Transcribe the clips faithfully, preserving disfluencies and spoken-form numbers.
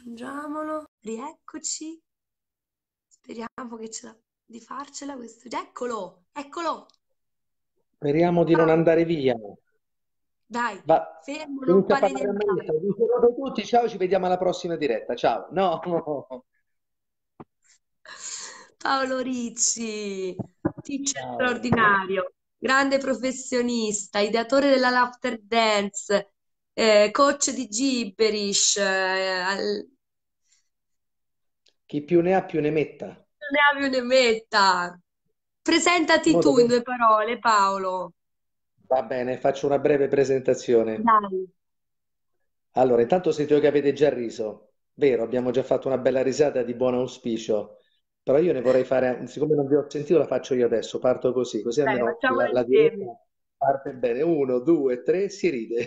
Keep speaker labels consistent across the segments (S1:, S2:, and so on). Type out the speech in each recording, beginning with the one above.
S1: Aggiungiamolo, rieccoci. Speriamo che ce la... di farcela questo. Eccolo, eccolo.
S2: Speriamo di non
S1: Paolo,
S2: andare via.
S1: dai,
S2: Va,
S1: fermo, non
S2: inizia a
S1: fare
S2: parlare a
S1: nientare.
S2: Marisa. Vi saluto tutti, ciao, ci vediamo alla prossima diretta. Ciao. No, no.
S1: Paolo Ricci, teacher
S2: Ciao.
S1: straordinario, grande professionista, ideatore della laughter dance, eh, coach di Gibberish, eh, al-
S2: Chi più ne ha più ne metta.
S1: ne ha più ne metta. Presentati
S2: Mo
S1: tu in
S2: dove-
S1: due parole, Paolo.
S2: Va bene, faccio una breve presentazione.
S1: Dai.
S2: Allora, intanto sento che avete già riso. Vero, abbiamo già fatto una bella risata di buon auspicio. Però io ne vorrei fare, siccome non vi ho sentito, la faccio io adesso. Parto così, così
S1: Dai,
S2: almeno
S1: facciamolo
S2: la, la
S1: insieme.
S2: diretta parte bene. Uno, due, tre, si ride.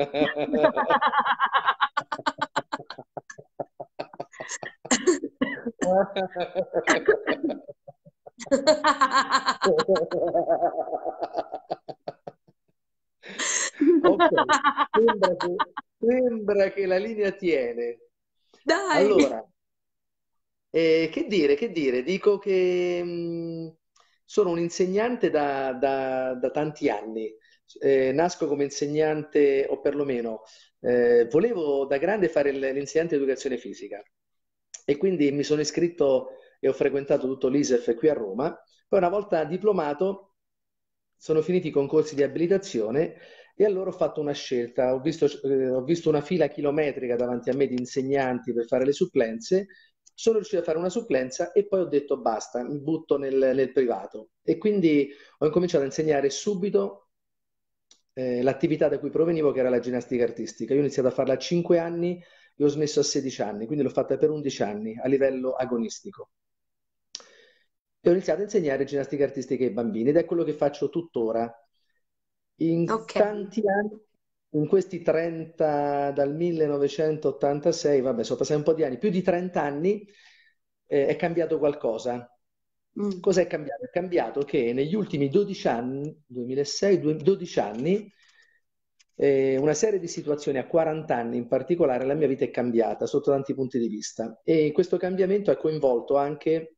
S2: Ok, sembra che, sembra che la linea tiene.
S1: Dai.
S2: Allora, eh, che dire, che dire? Dico che mh, sono un insegnante da, da- da tanti anni. Eh, nasco come insegnante, o perlomeno eh, volevo da grande fare il- l'insegnante di educazione fisica e quindi mi sono iscritto e ho frequentato tutto l'I S E F qui a Roma. Poi una volta diplomato sono finiti i concorsi di abilitazione e allora ho fatto una scelta. Ho visto, eh, ho visto una fila chilometrica davanti a me di insegnanti per fare le supplenze. Sono riuscito a fare una supplenza e poi ho detto basta, mi butto nel, nel privato. E quindi ho incominciato a insegnare subito eh, l'attività da cui provenivo, che era la ginnastica artistica. Io ho iniziato a farla a cinque anni e ho smesso a sedici anni, quindi l'ho fatta per undici anni a livello agonistico. E ho iniziato a insegnare ginnastica artistica ai bambini ed è quello che faccio tuttora. In
S1: Ok.
S2: tanti anni, in questi trenta, dal millenovecentottantasei, vabbè, sono passati un po' di anni, più di trenta anni, eh, è cambiato qualcosa.
S1: Mm.
S2: Cosa è cambiato? È cambiato che negli ultimi dodici anni, duemilasei, due- dodici anni, eh, una serie di situazioni a quaranta anni in particolare, la mia vita è cambiata sotto tanti punti di vista e questo cambiamento ha coinvolto anche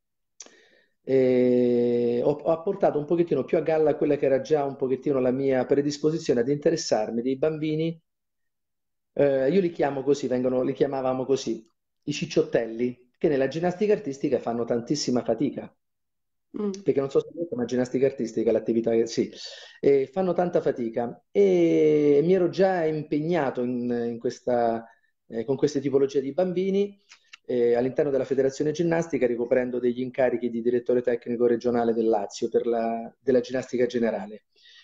S2: e ho, ho portato un pochettino più a galla quella che era già un pochettino la mia predisposizione ad interessarmi dei bambini. Eh, io li chiamo così, vengono, li chiamavamo così, i cicciottelli, che nella ginnastica artistica fanno tantissima fatica.
S1: Mm.
S2: Perché non so se avete, ma ginnastica artistica è l'attività che sì, e fanno tanta fatica. E mi ero già impegnato in, in questa, eh, con queste tipologie di bambini eh, all'interno della Federazione Ginnastica, ricoprendo degli incarichi di direttore tecnico regionale del Lazio per la, della ginnastica generale.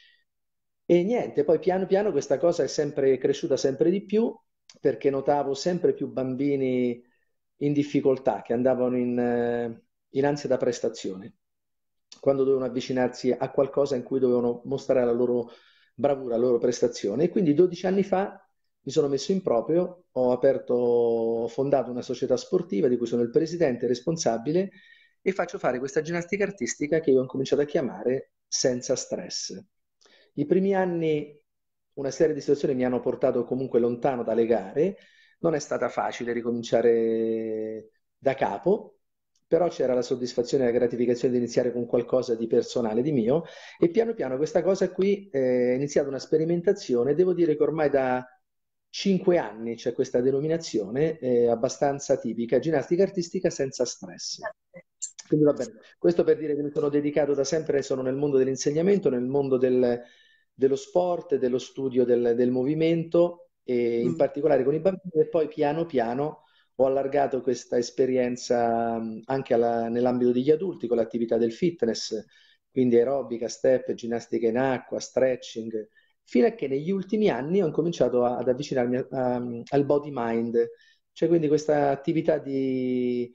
S2: E niente, poi piano piano questa cosa è sempre cresciuta sempre di più perché notavo sempre più bambini in difficoltà che andavano in, eh, in ansia da prestazione, quando dovevano avvicinarsi a qualcosa in cui dovevano mostrare la loro bravura, la loro prestazione. E quindi dodici anni fa mi sono messo in proprio, ho aperto, ho fondato una società sportiva di cui sono il presidente responsabile e faccio fare questa ginnastica artistica che io ho cominciato a chiamare senza stress. I primi anni una serie di situazioni mi hanno portato comunque lontano dalle gare, non è stata facile ricominciare da capo, però c'era la soddisfazione e la gratificazione di iniziare con qualcosa di personale, di mio, e piano piano questa cosa qui eh, è iniziata una sperimentazione, devo dire che ormai da cinque anni c'è questa denominazione eh, abbastanza tipica, ginnastica artistica senza stress. Quindi va bene. Questo per dire che mi sono dedicato da sempre, sono nel mondo dell'insegnamento, nel mondo del- dello sport, dello studio del, del movimento, e in
S1: Mm.
S2: particolare con i bambini, e poi piano piano ho allargato questa esperienza mh, anche alla- nell'ambito degli adulti con l'attività del fitness, quindi aerobica, step, ginnastica in acqua, stretching, fino a che negli ultimi anni ho incominciato a- ad avvicinarmi a- a- al body mind, cioè quindi questa attività di,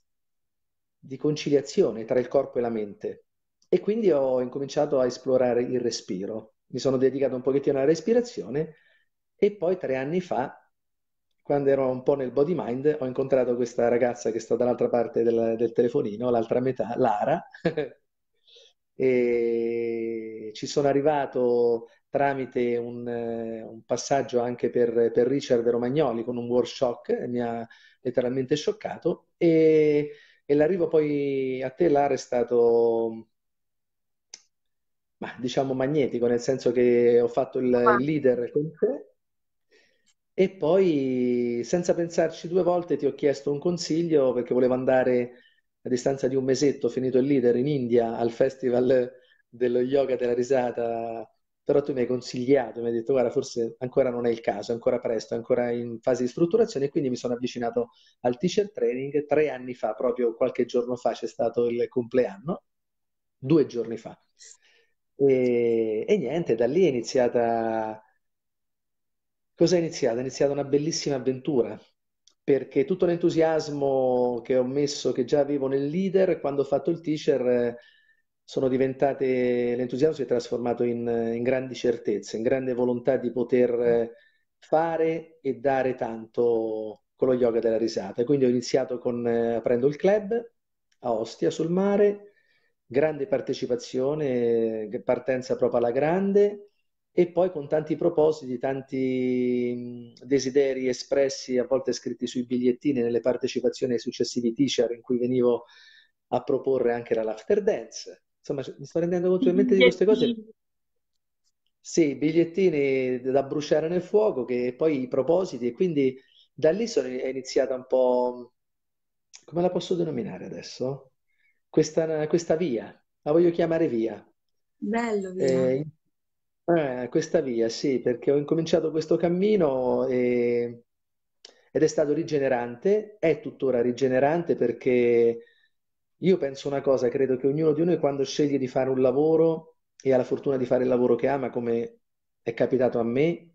S2: di conciliazione tra il corpo e la mente. E quindi ho incominciato a esplorare il respiro. Mi sono dedicato un pochettino alla respirazione e poi tre anni fa, quando ero un po' nel body mind, ho incontrato questa ragazza che sta dall'altra parte del, del telefonino, l'altra metà, Lara, e ci sono arrivato tramite un, eh, un passaggio anche per, per Richard Romagnoli con un War Shock, e mi ha letteralmente scioccato, e, e l'arrivo poi a te, Lara, è stato, ma, diciamo, magnetico, nel senso che ho fatto il, il leader con te e poi, senza pensarci due volte, ti ho chiesto un consiglio perché volevo andare a distanza di un mesetto, finito il leader, in India al festival dello yoga della risata, però tu mi hai consigliato, mi hai detto guarda, forse ancora non è il caso, è ancora presto, è ancora in fase di strutturazione e quindi mi sono avvicinato al teacher training. Tre anni fa, proprio qualche giorno fa, c'è stato il compleanno, due giorni fa. E, e niente, da lì è iniziata. Cosa è iniziata? È iniziata una bellissima avventura, perché tutto l'entusiasmo che ho messo, che già avevo nel leader, quando ho fatto il teacher, eh, sono diventate, l'entusiasmo si è trasformato in, in grandi certezze, in grande volontà di poter eh, fare e dare tanto con lo yoga della risata. Quindi ho iniziato con, eh, aprendo il club a Ostia sul mare, grande partecipazione, eh, partenza proprio alla grande e poi con tanti propositi, tanti mh, desideri espressi, a volte scritti sui bigliettini nelle partecipazioni ai successivi teacher in cui venivo a proporre anche la laughter dance. Insomma, mi sto rendendo conto
S1: I
S2: in mente di queste cose.
S1: bigliettini.
S2: Sì, bigliettini da bruciare nel fuoco, che poi i propositi, e quindi da lì sono, è iniziata un po', come la posso denominare adesso? Questa, questa via, la voglio chiamare via.
S1: Bello, via.
S2: Eh, eh, questa via, sì, perché ho incominciato questo cammino e- ed è stato rigenerante, è tuttora rigenerante perché io penso una cosa, credo che ognuno di noi quando sceglie di fare un lavoro e ha la fortuna di fare il lavoro che ama, come è capitato a me,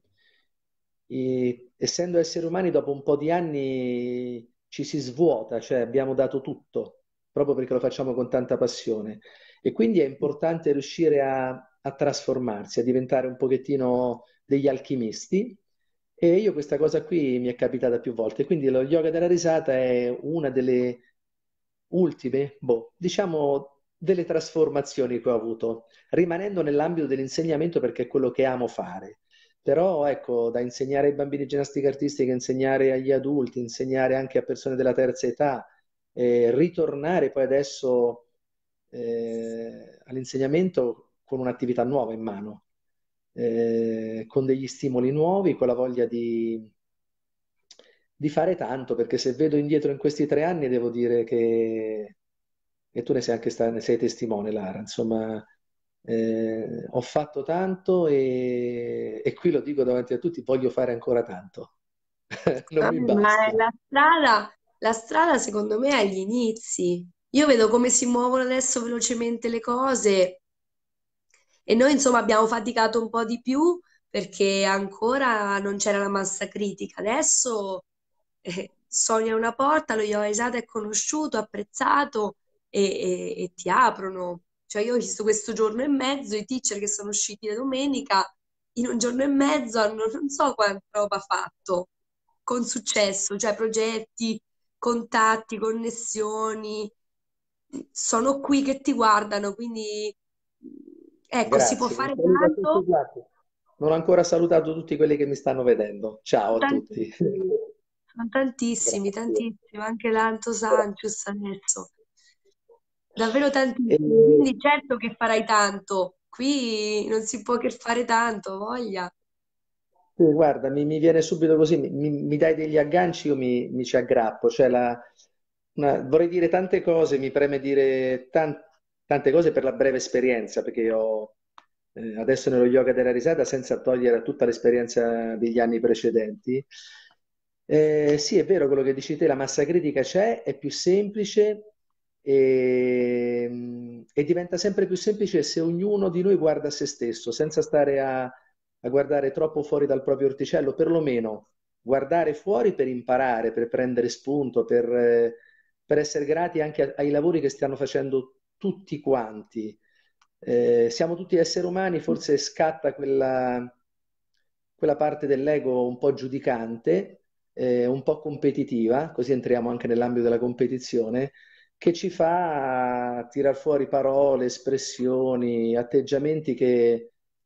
S2: e- essendo esseri umani, dopo un po' di anni ci si svuota, cioè abbiamo dato tutto, proprio perché lo facciamo con tanta passione. E quindi è importante riuscire a, a trasformarsi, a diventare un pochettino degli alchimisti. E io questa cosa qui mi è capitata più volte. Quindi lo yoga della risata è una delle ultime, boh, diciamo, delle trasformazioni che ho avuto, rimanendo nell'ambito dell'insegnamento perché è quello che amo fare. Però ecco, da insegnare ai bambini ginnastica artistica, insegnare agli adulti, insegnare anche a persone della terza età, eh, ritornare poi adesso eh, all'insegnamento con un'attività nuova in mano, eh, con degli stimoli nuovi, con la voglia di, di fare tanto, perché se vedo indietro in questi tre anni devo dire che, e tu ne sei anche sta- ne sei testimone, Lara, insomma, eh, ho fatto tanto e, e qui lo dico davanti a tutti, voglio fare ancora tanto. Non
S1: Ah,
S2: mi
S1: ma è
S2: basta.
S1: la strada, la strada secondo me è agli inizi. Io vedo come si muovono adesso velocemente le cose e noi insomma abbiamo faticato un po' di più perché ancora non c'era la massa critica. Adesso eh, sogna una porta, lo yoga esatto è conosciuto, apprezzato e, e- e ti aprono. Cioè io ho visto questo giorno e mezzo i teacher che sono usciti la domenica, in un giorno e mezzo hanno non so quanta roba fatto con successo, cioè progetti, contatti, connessioni. Sono qui che ti guardano, quindi ecco, si può
S2: Grazie, un
S1: fare
S2: saluto a tutti,
S1: tanto.
S2: grazie. Non ho ancora salutato tutti quelli che mi stanno vedendo. Ciao a tutti.
S1: Tantissimi, sono tantissimi,
S2: Grazie.
S1: tantissimi, anche l'Anto Sancius adesso, davvero
S2: E,
S1: tantissimi. Quindi certo che farai tanto, qui non si può che fare tanto, voglia.
S2: sì, guarda, mi, mi viene subito così, mi, mi- mi dai degli agganci, io mi, mi ci aggrappo. Cioè la- una- vorrei dire tante cose, mi preme dire tan- tante cose per la breve esperienza, perché io eh, adesso nello yoga della risata, senza togliere tutta l'esperienza degli anni precedenti. Eh, sì, è vero quello che dici te, la massa critica c'è, è più semplice e, e diventa sempre più semplice se ognuno di noi guarda a se stesso, senza stare a, a guardare troppo fuori dal proprio orticello, perlomeno guardare fuori per imparare, per prendere spunto, per, eh, per essere grati anche a- ai lavori che stiamo facendo tutti quanti. Eh, siamo tutti esseri umani, forse scatta quella, quella parte dell'ego un po' giudicante, eh, un po' competitiva, così entriamo anche nell'ambito della competizione, che ci fa tirar fuori parole, espressioni, atteggiamenti che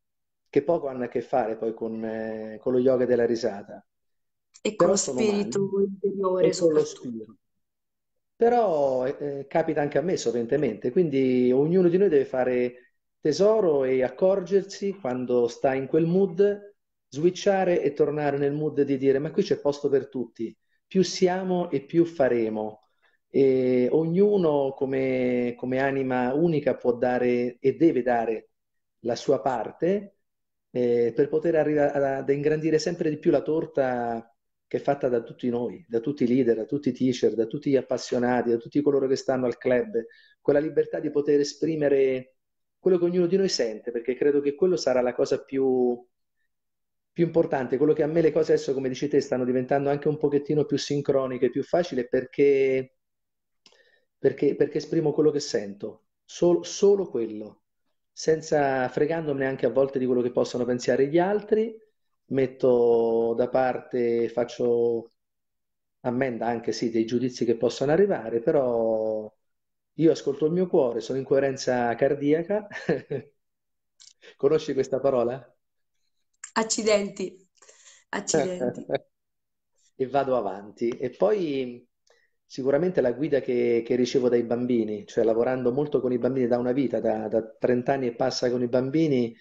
S2: che poco hanno a che fare poi con, eh, con lo yoga della risata,
S1: E con lo
S2: però sono
S1: spirito
S2: umani
S1: interiore
S2: e con lo
S1: soprattutto.
S2: spirito. Però eh, capita anche a me soventemente, quindi ognuno di noi deve fare tesoro e accorgersi quando sta in quel mood, switchare e tornare nel mood di dire ma qui c'è posto per tutti, più siamo e più faremo. E ognuno come, come anima unica può dare e deve dare la sua parte eh, per poter arrivare ad ingrandire sempre di più la torta che è fatta da tutti noi, da tutti i leader, da tutti i teacher, da tutti gli appassionati, da tutti coloro che stanno al club, quella libertà di poter esprimere quello che ognuno di noi sente, perché credo che quello sarà la cosa più, più importante, quello che a me le cose adesso, come dici te, stanno diventando anche un pochettino più sincroniche, più facili, perché, perché, perché esprimo quello che sento, Sol- solo quello, senza fregandomene anche a volte di quello che possono pensare gli altri, metto da parte, faccio ammenda anche sì dei giudizi che possono arrivare, però io ascolto il mio cuore, sono in coerenza cardiaca. Conosci questa parola?
S1: Accidenti, accidenti.
S2: E vado avanti. E poi sicuramente la guida che, che ricevo dai bambini, cioè lavorando molto con i bambini da una vita, da, da trenta anni e passa con i bambini,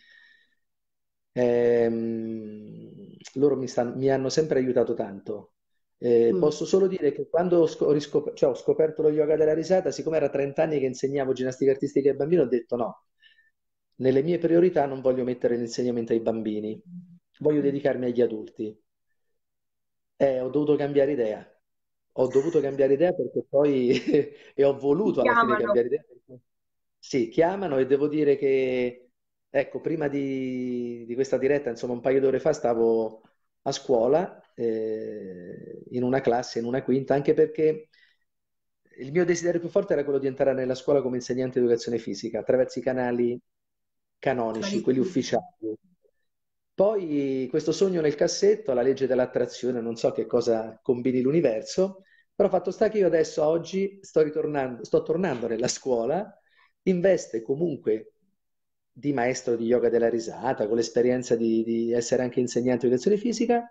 S2: ehm, loro mi, stanno- mi hanno sempre aiutato tanto. Eh,
S1: Mm.
S2: posso solo dire che quando ho, sco- ho riscop- cioè, ho scoperto lo yoga della risata, siccome era trenta anni che insegnavo ginnastica artistica ai bambini, ho detto no, nelle mie priorità non voglio mettere l'insegnamento ai bambini, voglio dedicarmi agli adulti. Eh, ho dovuto cambiare idea. Ho dovuto cambiare idea perché poi e ho
S1: Ti
S2: voluto alla fine
S1: chiamano.
S2: cambiare idea perché sì, chiamano e devo dire che ecco, prima di, di questa diretta, insomma, un paio d'ore fa stavo a scuola eh, in una classe, in una quinta, anche perché il mio desiderio più forte era quello di entrare nella scuola come insegnante di educazione fisica attraverso i canali canonici, quelli
S1: Tradizione.
S2: ufficiali. Poi questo sogno nel cassetto, la legge dell'attrazione, non so che cosa combini l'universo, però fatto sta che io adesso oggi sto ritornando, sto tornando nella scuola, in veste comunque di maestro di yoga della risata, con l'esperienza di, di essere anche insegnante di educazione fisica,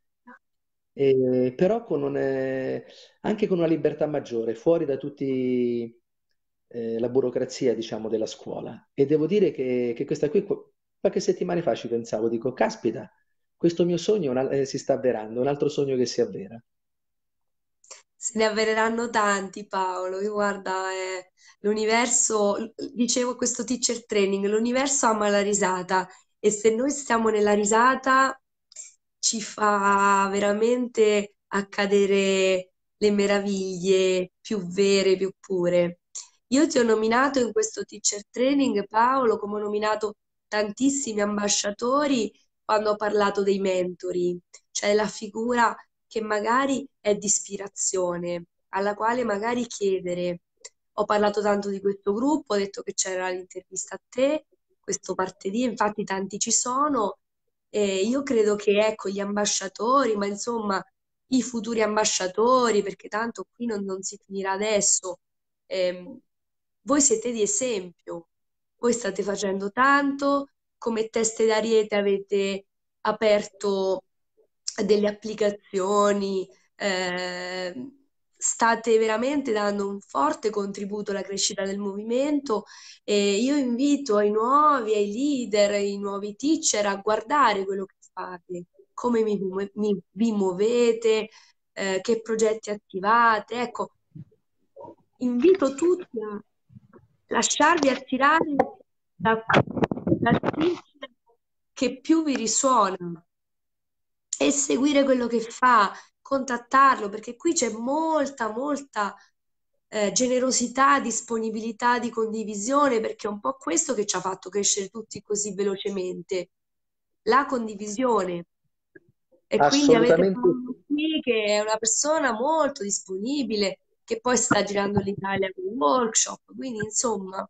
S2: e- però con un, eh, anche con una libertà maggiore, fuori da tutti eh, la burocrazia, diciamo, della scuola. E devo dire che, che questa qui, qu- qualche settimana fa ci pensavo, dico, caspita, questo mio sogno è un al- eh, si sta avverando, è un altro sogno che si avvera.
S1: Se ne avvereranno tanti, Paolo. Io guarda, eh, l'universo, dicevo questo teacher training, l'universo ama la risata e se noi stiamo nella risata ci fa veramente accadere le meraviglie più vere, più pure. Io ti ho nominato in questo teacher training, Paolo, come ho nominato tantissimi ambasciatori quando ho parlato dei mentori, cioè la figura che magari è di ispirazione, alla quale magari chiedere. Ho parlato tanto di questo gruppo, ho detto che c'era l'intervista a te, questo martedì, infatti tanti ci sono. E io credo che ecco gli ambasciatori, ma insomma i futuri ambasciatori, perché tanto qui non, non si finirà adesso. ehm, Voi siete di esempio, voi state facendo tanto, come teste d'ariete avete aperto delle applicazioni, eh, state veramente dando un forte contributo alla crescita del movimento e io invito ai nuovi, ai leader, ai nuovi teacher a guardare quello che fate, come mi- mi- vi muovete, eh, che progetti attivate. Ecco, invito tutti a lasciarvi attirare da, dal teacher che più vi risuona e seguire quello che fa, contattarlo, perché qui c'è molta, molta eh, generosità, disponibilità di condivisione, perché è un po' questo che ci ha fatto crescere tutti così velocemente, la condivisione. E quindi avete
S2: Assolutamente
S1: Paolo
S2: sì.
S1: qui che è una persona molto disponibile, che poi sta girando l'Italia con workshop, quindi insomma,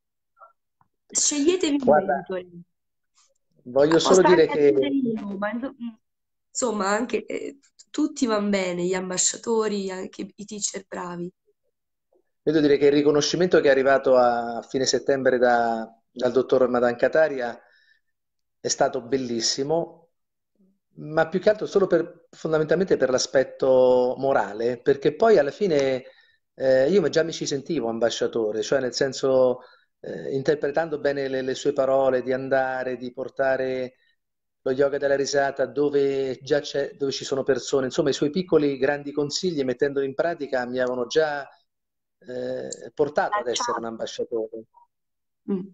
S1: sceglietevi un
S2: Guarda,
S1: mentore.
S2: voglio solo
S1: Posso
S2: dire
S1: anche
S2: che
S1: essere io, ma inso- insomma, anche eh, tutti vanno bene, gli ambasciatori, anche i teacher bravi.
S2: Devo dire che il riconoscimento che è arrivato a fine settembre da- dal dottor Madan Kataria è stato bellissimo, ma più che altro solo per, fondamentalmente per l'aspetto morale, perché poi alla fine eh, io già mi ci sentivo ambasciatore, cioè nel senso eh, interpretando bene le, le sue parole, di andare, di portare lo yoga della risata dove già c'è, dove ci sono persone, insomma i suoi piccoli grandi consigli mettendoli in pratica mi avevano già eh, portato ad essere un
S1: Lanciato.
S2: ambasciatore.
S1: Mm,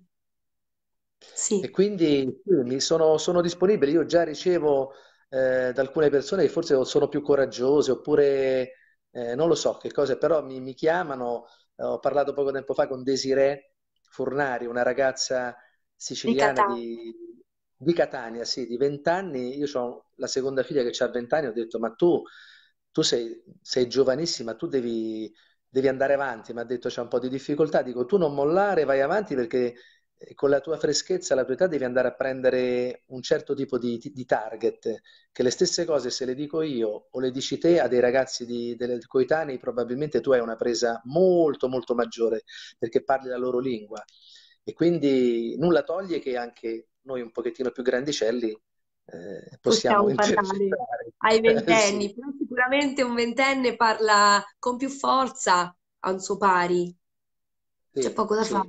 S2: E
S1: sì,
S2: quindi sì, mi sono, sono disponibile. Io già ricevo eh, da alcune persone che forse sono più coraggiose oppure eh, non lo so che cose, però mi, mi chiamano. Eh, ho parlato poco tempo fa con Desiree Furnari, una ragazza
S1: di
S2: siciliana
S1: Catania.
S2: di, di Catania, sì, di venti anni. Io ho la seconda figlia che ha venti anni. Ho detto, ma tu, tu sei, sei giovanissima, tu devi, devi andare avanti. Mi ha detto, c'è un po' di difficoltà. Dico, tu non mollare, vai avanti perché eh, con la tua freschezza, la tua età, devi andare a prendere un certo tipo di, di target, che le stesse cose se le dico io o le dici te a dei ragazzi di, delle coetanei, probabilmente tu hai una presa molto molto maggiore perché parli la loro lingua. E quindi nulla toglie che anche noi un pochettino più grandicelli eh, possiamo
S1: Possiamo parlare
S2: intercettare.
S1: ai
S2: Sì,
S1: ventenni, però sicuramente un ventenne parla con più forza a un suo pari, c'è
S2: sì,
S1: poco da fare.
S2: sì.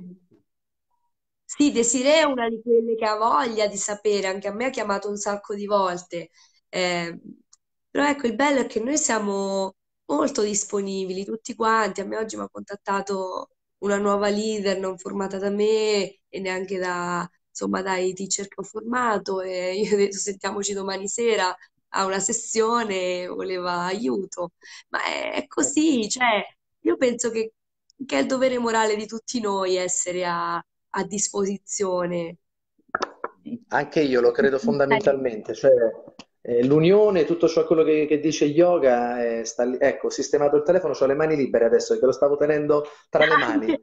S1: Sì, Desiree è una di quelle che ha voglia di sapere, anche a me ha chiamato un sacco di volte. Eh, però ecco, il bello è che noi siamo molto disponibili, tutti quanti. A me oggi mi ha contattato una nuova leader non formata da me e neanche da, insomma, dai teacher che ho formato e io ho detto sentiamoci domani sera a una sessione, voleva aiuto. Ma è, è così, cioè, io penso che, che è il dovere morale di tutti noi essere a a disposizione.
S2: Anche io lo credo fondamentalmente, cioè eh, l'unione, tutto ciò quello che, che dice yoga, eh, sta lì. Ecco, ho sistemato il telefono, ho le mani libere adesso, che lo stavo tenendo tra le mani.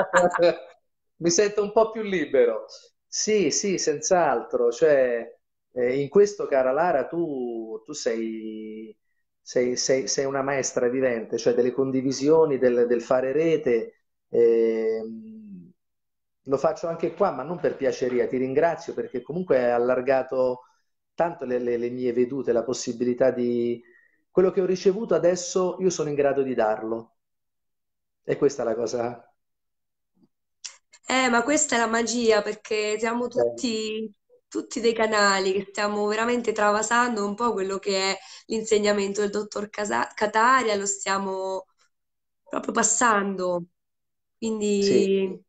S2: Mi sento un po' più libero. Sì, sì, senz'altro. Cioè, eh, in questo, cara Lara, tu, tu sei, sei, sei- sei una maestra vivente, cioè delle condivisioni, del, del fare rete. ehm, Lo faccio anche qua, ma non per piaceria, ti ringrazio perché comunque hai allargato tanto le, le- le mie vedute, la possibilità di... Quello che ho ricevuto adesso io sono in grado di darlo. E questa è la cosa.
S1: Eh, ma questa è la magia perché siamo
S2: eh,
S1: tutti, tutti dei canali che stiamo veramente travasando un po' quello che è l'insegnamento del dottor Casa- Cataria, lo stiamo proprio passando.
S2: Sì,
S1: Quindi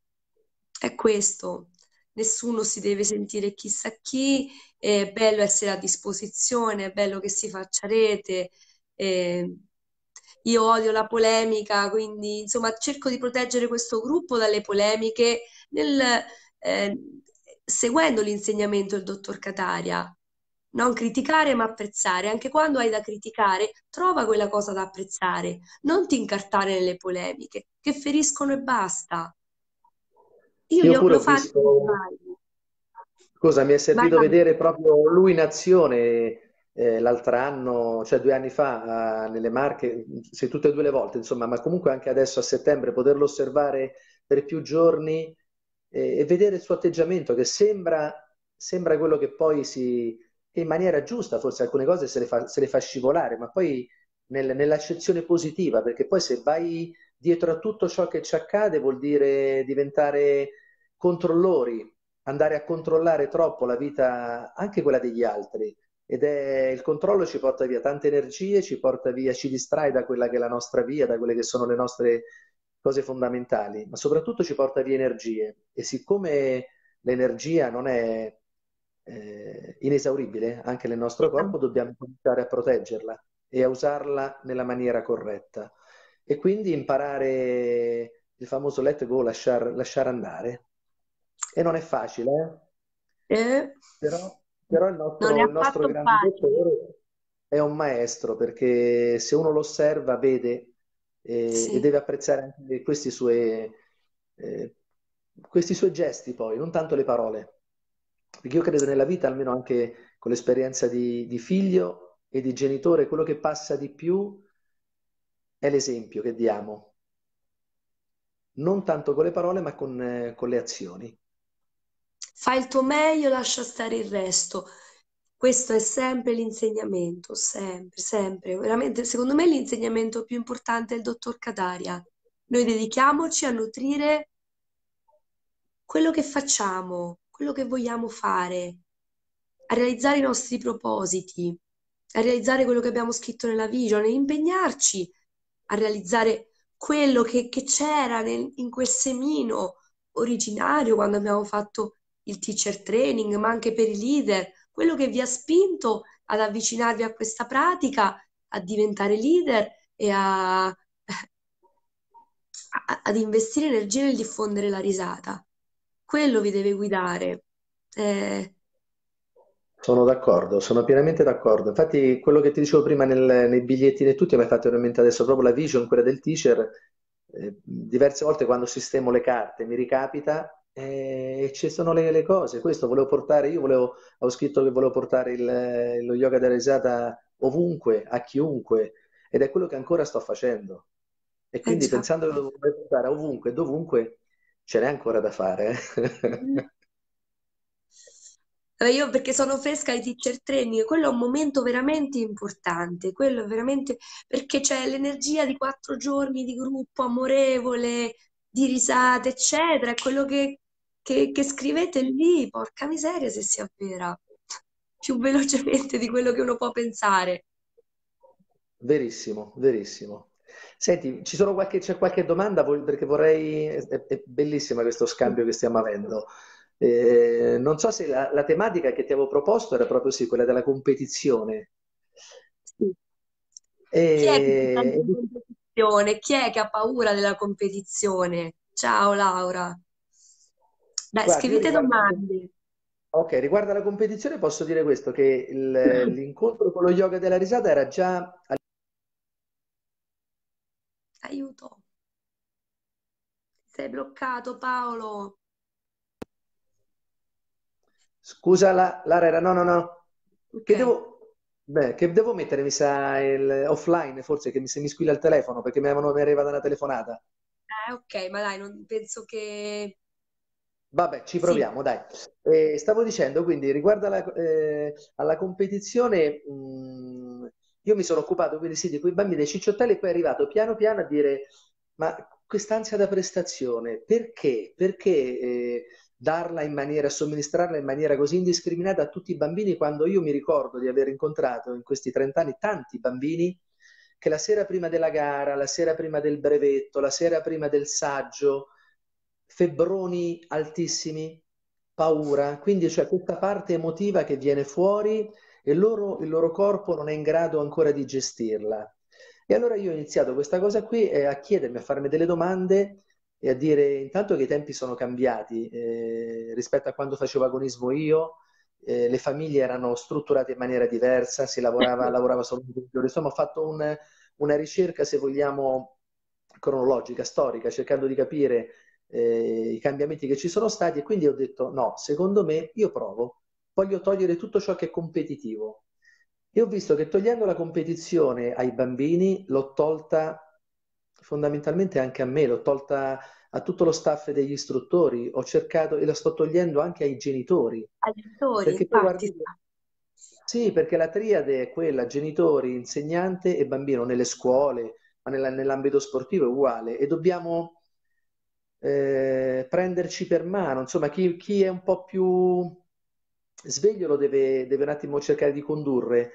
S1: è questo. Nessuno si deve sentire chissà chi, è bello essere a disposizione, è bello che si faccia rete. eh, io odio la polemica, quindi insomma cerco di proteggere questo gruppo dalle polemiche nel, eh, seguendo l'insegnamento del dottor Cataria. Non criticare ma apprezzare. Anche quando hai da criticare, trova quella cosa da apprezzare. Non ti incartare nelle polemiche, che feriscono e basta. Io
S2: io
S1: io
S2: pure
S1: lo
S2: ho
S1: faccio nei
S2: visto.
S1: sbagli.
S2: Scusa, mi è
S1: Vai,
S2: servito
S1: vai.
S2: vedere proprio lui in azione eh, l'altro anno, cioè due anni fa, eh, nelle Marche, sì, tutte e due le volte, insomma, ma comunque anche adesso a settembre poterlo osservare per più giorni eh, e vedere il suo atteggiamento che sembra, sembra quello che poi si, che in maniera giusta, forse alcune cose se le fa, se le fa scivolare, ma poi nel- nell'accezione positiva, perché poi se vai dietro a tutto ciò che ci accade vuol dire diventare controllori, andare a controllare troppo la vita, anche quella degli altri. Ed è il controllo ci porta via tante energie, ci porta via, ci distrae da quella che è la nostra via, da quelle che sono le nostre cose fondamentali, ma soprattutto ci porta via energie. E siccome l'energia non è eh, inesauribile anche nel nostro corpo, dobbiamo cominciare a proteggerla e a usarla nella maniera corretta. E quindi imparare il famoso let go, lasciar, lasciare andare. E non è facile, eh?
S1: Eh?
S2: Però, però il
S1: Non è
S2: nostro, il nostro
S1: affatto
S2: grande
S1: facile.
S2: dottore è un maestro perché se uno lo osserva, vede eh, e
S1: Sì.
S2: deve apprezzare anche questi suoi, eh, questi suoi gesti poi, non tanto le parole. Perché io credo nella vita, almeno anche con l'esperienza di, di figlio e di genitore, quello che passa di più è l'esempio che diamo, non tanto con le parole, ma con, eh, con le azioni.
S1: fai il tuo meglio, lascia stare il resto. Questo è sempre l'insegnamento, sempre, sempre. Veramente, secondo me, l'insegnamento più importante del dottor Cataria. Noi dedichiamoci a nutrire quello che facciamo, quello che vogliamo fare, a realizzare i nostri propositi, a realizzare quello che abbiamo scritto nella vision e impegnarci a realizzare quello che, che c'era nel- in quel semino originario quando abbiamo fatto il teacher training, ma anche per i leader, quello che vi ha spinto ad avvicinarvi a questa pratica, a diventare leader e a, a- ad investire energia nel diffondere la risata. Quello vi deve guidare. Eh,
S2: Sono d'accordo, sono pienamente d'accordo. Infatti, quello che ti dicevo prima nel- nei bigliettini e tutti mi hai fatto venire in mente adesso proprio la vision, quella del teacher. Eh, diverse volte quando sistemo le carte mi ricapita eh, e ci sono le, le cose. Questo volevo portare, io volevo, avevo scritto che volevo portare il- lo yoga della risata ovunque, a chiunque, ed è quello che ancora sto facendo. E
S1: eh
S2: quindi
S1: già.
S2: pensando che lo vorrei portare ovunque e dovunque, ce n'è ancora da fare.
S1: Mm. Eh, Io perché sono fresca ai teacher training, quello è un momento veramente importante, quello è veramente perché c'è l'energia di quattro giorni di gruppo amorevole, di risate, eccetera, è quello che, che- che scrivete lì, porca miseria se si avvera, più velocemente di quello che uno può pensare.
S2: Verissimo, verissimo. Senti, ci sono qualche, c'è qualche domanda? Vol- Perché vorrei, è, è bellissima questo scambio che stiamo avendo. Eh, non so se la, la tematica che ti avevo proposto era proprio sì, quella della competizione.
S1: Sì. Chi è che si sente
S2: E,
S1: in competizione? Chi è che ha paura della competizione? Ciao Laura. Dai,
S2: guardi, io
S1: scrivete
S2: riguardo la,
S1: domande.
S2: ok, riguardo alla competizione posso dire questo, che il- l'incontro con lo yoga della risata era già...
S1: Aiuto. Sei bloccato, Paolo.
S2: Scusa, la, Lara era... No, no, no.
S1: Ok.
S2: Che devo... Beh, che devo mettere? Mi sa il offline, forse, che mi, se mi squilla il telefono, perché mi avevano- mi è arrivata una telefonata.
S1: Eh, ok, ma dai, non penso che...
S2: Vabbè, ci
S1: Sì,
S2: proviamo, dai. Eh, stavo dicendo, quindi, riguardo alla, eh, alla competizione, mh, io mi sono occupato, quindi sì, di quei bambini dei cicciottelli e poi è arrivato piano piano a dire, ma quest'ansia da prestazione, perché? Perché eh, darla in maniera, somministrarla in maniera così indiscriminata a tutti i bambini, quando io mi ricordo di aver incontrato in questi trenta anni tanti bambini che la sera prima della gara, la sera prima del brevetto, la sera prima del saggio, febbroni altissimi, paura, quindi c'è questa parte emotiva che viene fuori e loro, il loro corpo non è in grado ancora di gestirla. E allora io ho iniziato questa cosa qui e a chiedermi, a farmi delle domande e a dire intanto che i tempi sono cambiati eh, rispetto a quando facevo agonismo io, eh, le famiglie erano strutturate in maniera diversa, si lavorava, lavorava solo un giorno. Insomma, ho fatto un- una ricerca, se vogliamo, cronologica, storica, cercando di capire eh, i cambiamenti che ci sono stati e quindi ho detto no, secondo me io provo, voglio togliere tutto ciò che è competitivo. E ho visto che togliendo la competizione ai bambini l'ho tolta fondamentalmente anche a me, l'ho tolta a tutto lo staff degli istruttori, ho cercato e la sto togliendo anche ai genitori,
S1: agli autori,
S2: perché poi
S1: infatti.
S2: guardi, sì, perché la triade è quella genitori, insegnante e bambino nelle scuole, ma nella- nell'ambito sportivo è uguale e dobbiamo eh, prenderci per mano, insomma, chi, chi è un po' più sveglio lo deve, deve un attimo cercare di condurre.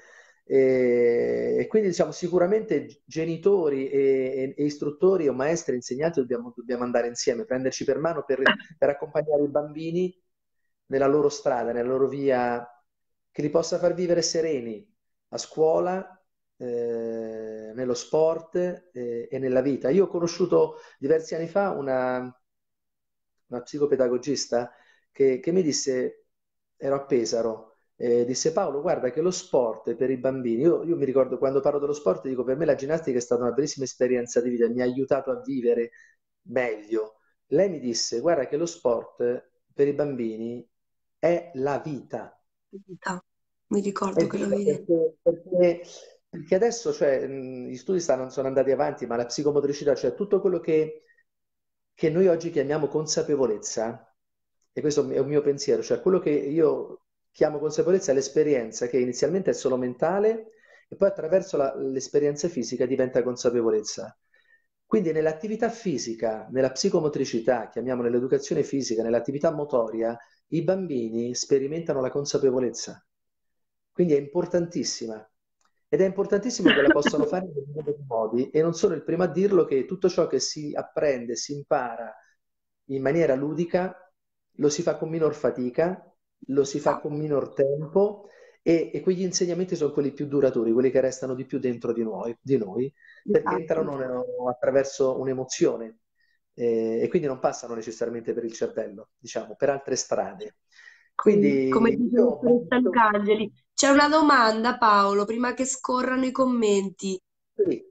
S2: E, e quindi diciamo sicuramente genitori e, e- e istruttori o maestri, insegnanti dobbiamo, dobbiamo andare insieme, prenderci per mano per, per accompagnare i bambini nella loro strada, nella loro via, che li possa far vivere sereni a scuola, eh, nello sport eh, e nella vita. Io ho conosciuto diversi anni fa una, una psicopedagogista che, che mi disse, ero a Pesaro, eh, disse Paolo, guarda che lo sport per i bambini, io, io mi ricordo quando parlo dello sport, dico per me la ginnastica è stata una bellissima esperienza di vita, mi ha aiutato a vivere meglio. Lei mi disse, guarda che lo sport per i bambini è la vita.
S1: Vita. Mi ricordo
S2: È
S1: che lo
S2: vita
S1: vedi.
S2: perché, perché- perché adesso cioè, mh, gli studi stanno, sono andati avanti, ma la psicomotricità, cioè tutto quello che, che noi oggi chiamiamo consapevolezza, e questo è un mio pensiero, cioè quello che io chiamo consapevolezza è l'esperienza che inizialmente è solo mentale e poi attraverso la- l'esperienza fisica diventa consapevolezza. Quindi nell'attività fisica, nella psicomotricità, chiamiamola nell'educazione fisica, nell'attività motoria, i bambini sperimentano la consapevolezza. Quindi è importantissima. Ed è importantissimo che la possano fare in modi modi, e non sono il primo a dirlo che tutto ciò che si apprende, si impara in maniera ludica, lo si fa con minor fatica, lo si fa con minor tempo e, e quegli insegnamenti sono quelli più duraturi, quelli che restano di più dentro di noi, di noi perché
S1: Infatti.
S2: entrano nel- attraverso un'emozione eh, e quindi non passano necessariamente per il cervello, diciamo, per altre strade.
S1: Sì, come
S2: Quindi
S1: dice la
S2: io
S1: dottoressa Lucangeli. C'è una domanda, Paolo, prima che scorrano i commenti.
S2: sì.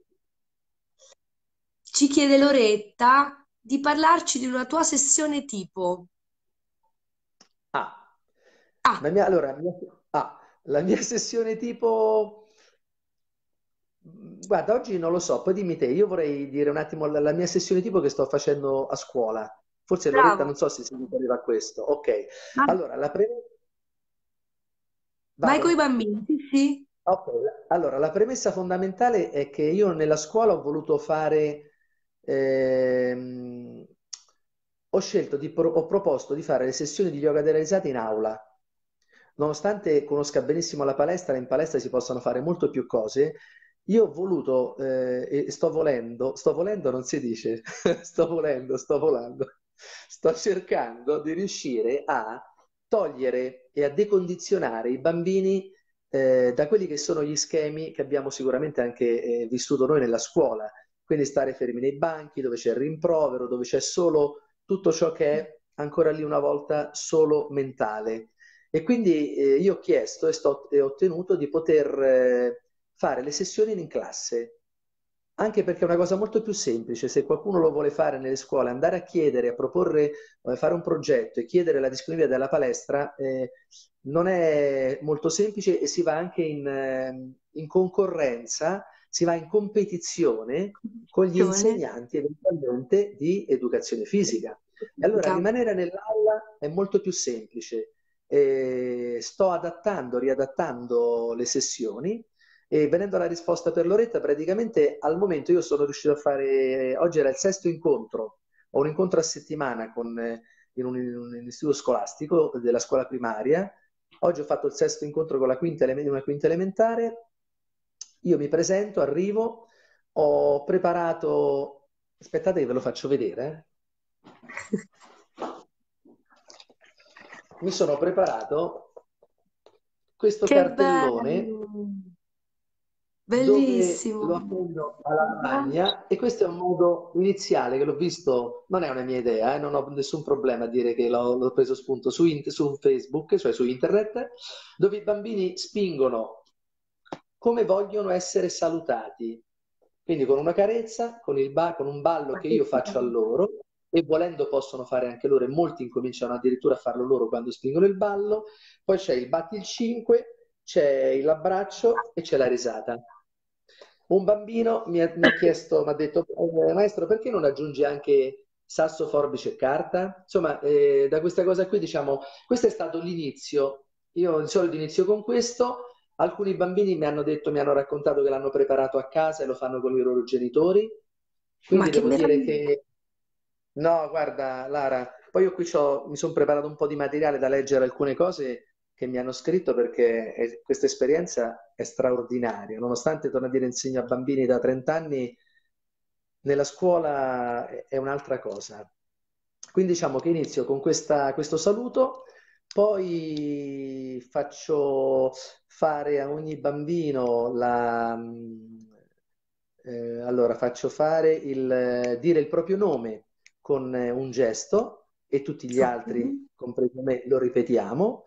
S1: Ci chiede Loretta di parlarci di una tua sessione tipo.
S2: Ah, la
S1: Ah,
S2: mia, allora, la mia, ah, la mia sessione tipo, guarda, oggi non lo so, poi dimmi te, io vorrei dire un attimo la, la mia sessione tipo che sto facendo a scuola. Forse Loretta
S1: bravo.
S2: non so se si riferirà a questo. Ok,
S1: Vai,
S2: allora, la premessa...
S1: vai con i
S2: Vado?
S1: bambini, sì, sì.
S2: Ok, allora la premessa fondamentale è che io nella scuola ho voluto fare, ehm, ho scelto di, pro- ho proposto di fare le sessioni di yoga della risata in aula. Nonostante conosca benissimo la palestra, in palestra si possono fare molto più cose. Io ho voluto, eh, e sto volendo, sto volendo non si dice, sto volendo, sto volando, sto cercando di riuscire a togliere e a decondizionare i bambini eh, da quelli che sono gli schemi che abbiamo sicuramente anche eh, vissuto noi nella scuola, quindi stare fermi nei banchi, dove c'è il rimprovero, dove c'è solo tutto ciò che è ancora lì una volta solo mentale. E quindi eh, io ho chiesto e, sto, e ho ottenuto di poter eh, fare le sessioni in classe, anche perché è una cosa molto più semplice. Se qualcuno lo vuole fare nelle scuole, andare a chiedere, a proporre, eh, fare un progetto e chiedere la disponibilità della palestra, eh, non è molto semplice e si va anche in, eh, in concorrenza, si va in competizione con gli
S1: Attenzione.
S2: insegnanti eventualmente di educazione fisica. E allora rimanere nell'aula è molto più semplice. Eh, sto adattando, riadattando le sessioni e venendo alla risposta per Loretta, praticamente al momento io sono riuscito a fare, oggi era il sesto incontro, ho un incontro a settimana con, eh, in, un, in un istituto scolastico della scuola primaria. Oggi ho fatto il sesto incontro con la quinta, ele- una quinta elementare. Io mi presento, arrivo, ho preparato, aspettate che ve lo faccio vedere. eh. Mi sono preparato questo
S1: Che
S2: cartellone
S1: bello,
S2: dove
S1: bellissimo.
S2: lo appendo alla
S1: Ah,
S2: lavagna e questo è un modo iniziale che l'ho visto, non è una mia idea, eh, non ho nessun problema a dire che l'ho l'ho preso spunto su, int- su Facebook, cioè su internet, dove i bambini spingono come vogliono essere salutati. Quindi con una carezza, con il ba- con un ballo
S1: ma
S2: che
S1: che
S2: io faccio a
S1: bello.
S2: loro, e volendo possono fare anche loro, e molti incominciano addirittura a farlo loro quando spingono il ballo. Poi c'è il batti il cinque, c'è l'abbraccio e c'è la risata. Un bambino mi ha, mi ha chiesto, mi ha detto, "Eh, maestro, perché non aggiungi anche sasso, forbice e carta?" Insomma, eh, da questa cosa qui, diciamo, questo è stato l'inizio. Io di solito inizio con questo. Alcuni bambini mi hanno detto, mi hanno raccontato che l'hanno preparato a casa e lo fanno con i loro genitori.
S1: Ma
S2: Quindi
S1: che
S2: devo dire
S1: meraviglia.
S2: che no, guarda, Lara, poi io qui c'ho- mi sono preparato un po' di materiale da leggere alcune cose che mi hanno scritto perché eh, questa esperienza è straordinaria. Nonostante, torno a dire, insegno a bambini da trenta anni, nella scuola è è un'altra cosa. Quindi diciamo che inizio con questa- questo saluto, poi faccio fare a ogni bambino la... eh, allora, faccio fare il dire il proprio nome con eh, un gesto e tutti gli
S1: Ok.
S2: altri, compreso me, lo ripetiamo.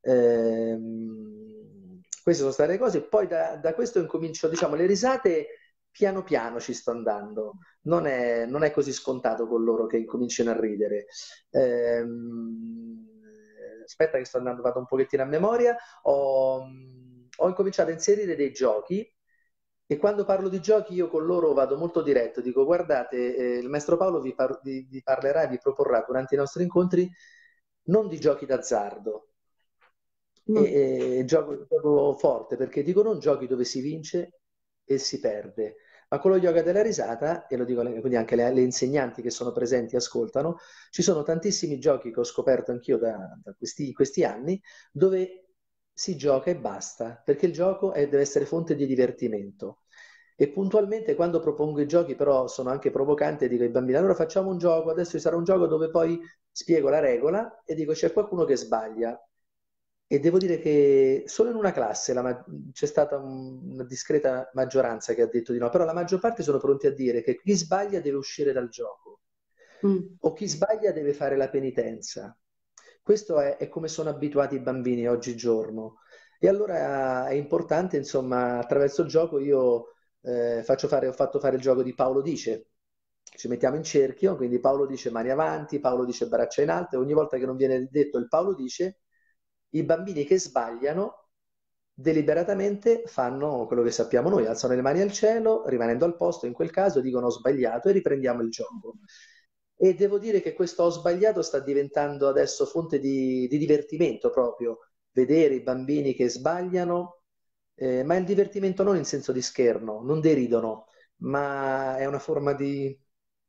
S2: Ehm, queste sono state le cose. Poi da, da questo incomincio, diciamo, le risate piano piano ci sto andando. Non è, non è così scontato con loro che incominciano a ridere. Ehm, aspetta che sto andando, vado un pochettino a memoria. Ho, ho incominciato a inserire dei giochi e quando parlo di giochi io con loro vado molto diretto, dico guardate, eh, il maestro Paolo vi, par- vi- vi parlerà e vi proporrà durante i nostri incontri non di giochi d'azzardo,
S1: Mm.
S2: e, e gioco, gioco forte perché dico non giochi dove si vince e si perde, ma con lo yoga della risata, e lo dico alle- quindi anche le, le insegnanti che sono presenti ascoltano, ci sono tantissimi giochi che ho scoperto anch'io da, da questi, questi anni dove si gioca e basta, perché il gioco è- deve essere fonte di divertimento. E puntualmente quando propongo i giochi, però sono anche provocante, e dico ai bambini, allora facciamo un gioco, adesso ci sarà un gioco dove poi spiego la regola e dico c'è qualcuno che sbaglia. E devo dire che solo in una classe la ma- c'è stata un- una discreta maggioranza che ha detto di no, però la maggior parte sono pronti a dire che chi sbaglia deve uscire dal gioco
S1: Mm.
S2: o chi sbaglia deve fare la penitenza. Questo è, è come sono abituati i bambini oggigiorno. E allora è importante, insomma, attraverso il gioco io eh, faccio fare, ho fatto fare il gioco di Paolo Dice. Ci mettiamo in cerchio, quindi Paolo dice mani avanti, Paolo dice braccia in alto, e ogni volta che non viene detto il Paolo dice, i bambini che sbagliano deliberatamente fanno quello che sappiamo noi, alzano le mani al cielo, rimanendo al posto, in quel caso dicono ho sbagliato e riprendiamo il gioco. E devo dire che questo ho sbagliato sta diventando adesso fonte di, di divertimento proprio, vedere i bambini che sbagliano, eh, ma il divertimento non in senso di scherno, non deridono, ma è una forma di,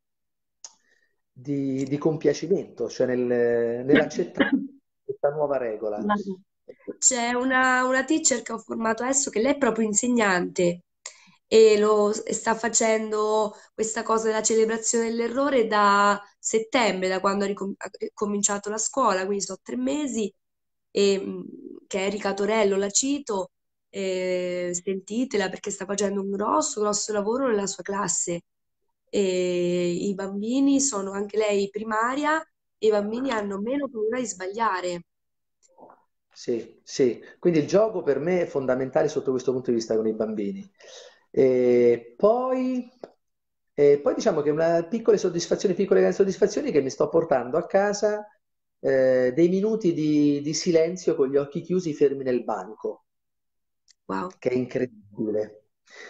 S2: di- di compiacimento, cioè nel- nell'accettare questa nuova regola.
S1: Guarda, c'è una, una teacher che ho formato adesso che lei è proprio insegnante e lo e sta facendo questa cosa della celebrazione dell'errore da settembre, da quando ha ricom- ha cominciato la scuola, quindi sono tre mesi, e, mh, che è Erika Torello, la cito, eh, sentitela perché sta facendo un grosso, grosso lavoro nella sua classe. E i bambini sono anche lei primaria e i bambini hanno meno paura di sbagliare.
S2: Sì, sì, quindi il gioco per me è fondamentale sotto questo punto di vista con i bambini. E poi, e poi diciamo che una piccole soddisfazioni, piccole grandi soddisfazioni che mi sto portando a casa, eh, dei minuti di, di silenzio con gli occhi chiusi fermi nel banco,
S1: Wow.
S2: che è incredibile.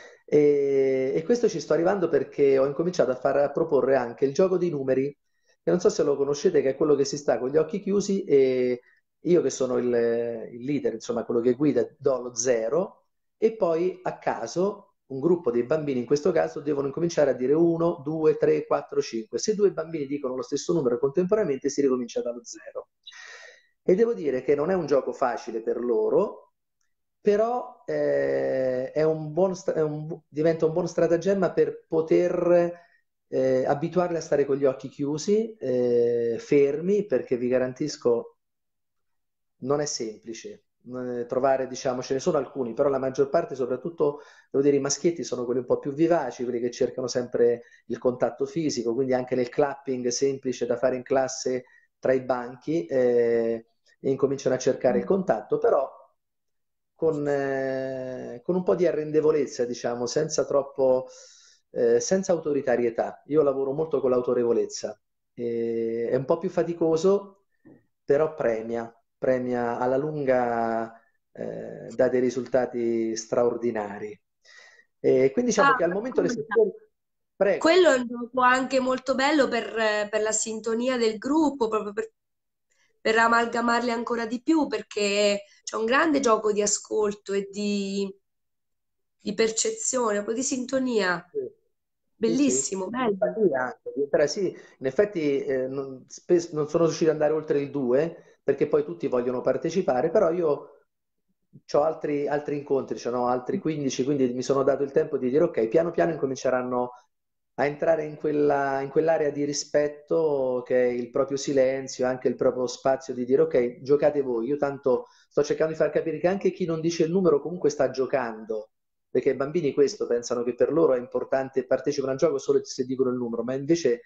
S2: E, e questo ci sto arrivando perché ho incominciato a far a proporre anche il gioco dei numeri, che non so se lo conoscete, che è quello che si sta con gli occhi chiusi e io che sono il, il leader, insomma quello che guida, do lo zero e poi a caso un gruppo dei bambini in questo caso devono incominciare a dire uno, due, tre, quattro, cinque. Se due bambini dicono lo stesso numero contemporaneamente si ricomincia dallo zero. E devo dire che non è un gioco facile per loro, però eh, è un buon stra- è un- diventa un buon stratagemma per poter eh, abituarli a stare con gli occhi chiusi, eh, fermi, perché vi garantisco non è semplice. Eh, trovare, diciamo, ce ne sono alcuni, però la maggior parte, soprattutto, devo dire, i maschietti sono quelli un po' più vivaci, quelli che cercano sempre il contatto fisico, quindi anche nel clapping semplice da fare in classe tra i banchi, eh, e incominciano a cercare il contatto, però con, eh, con un po' di arrendevolezza, diciamo, senza troppo, eh, senza autoritarietà. Io lavoro molto con l'autorevolezza. E è un po' più faticoso, però premia, premia alla lunga, eh, dà dei risultati straordinari. E quindi diciamo
S1: Ah,
S2: che al momento le
S1: ascolta,
S2: sezioni... Prego.
S1: quello è un gioco anche molto bello per, eh, per la sintonia del gruppo, proprio per, per amalgamarli ancora di più, perché c'è un grande gioco di ascolto e di, di percezione, proprio di sintonia.
S2: Sì, sì,
S1: Bellissimo,
S2: di
S1: bello.
S2: empatia anche. di entrare- Sì, in effetti eh, non, spes- non sono riuscito ad andare oltre il due perché poi tutti vogliono partecipare, però io ho altri, altri incontri, ce n'ho altri quindici, quindi mi sono dato il tempo di dire ok, piano piano incominceranno a entrare in quella, in quell'area di rispetto che è il proprio silenzio, anche il proprio spazio di dire ok, giocate voi, io tanto sto cercando di far capire che anche chi non dice il numero comunque sta giocando perché i bambini questo pensano che per loro è importante, partecipano al gioco solo se dicono il numero, ma invece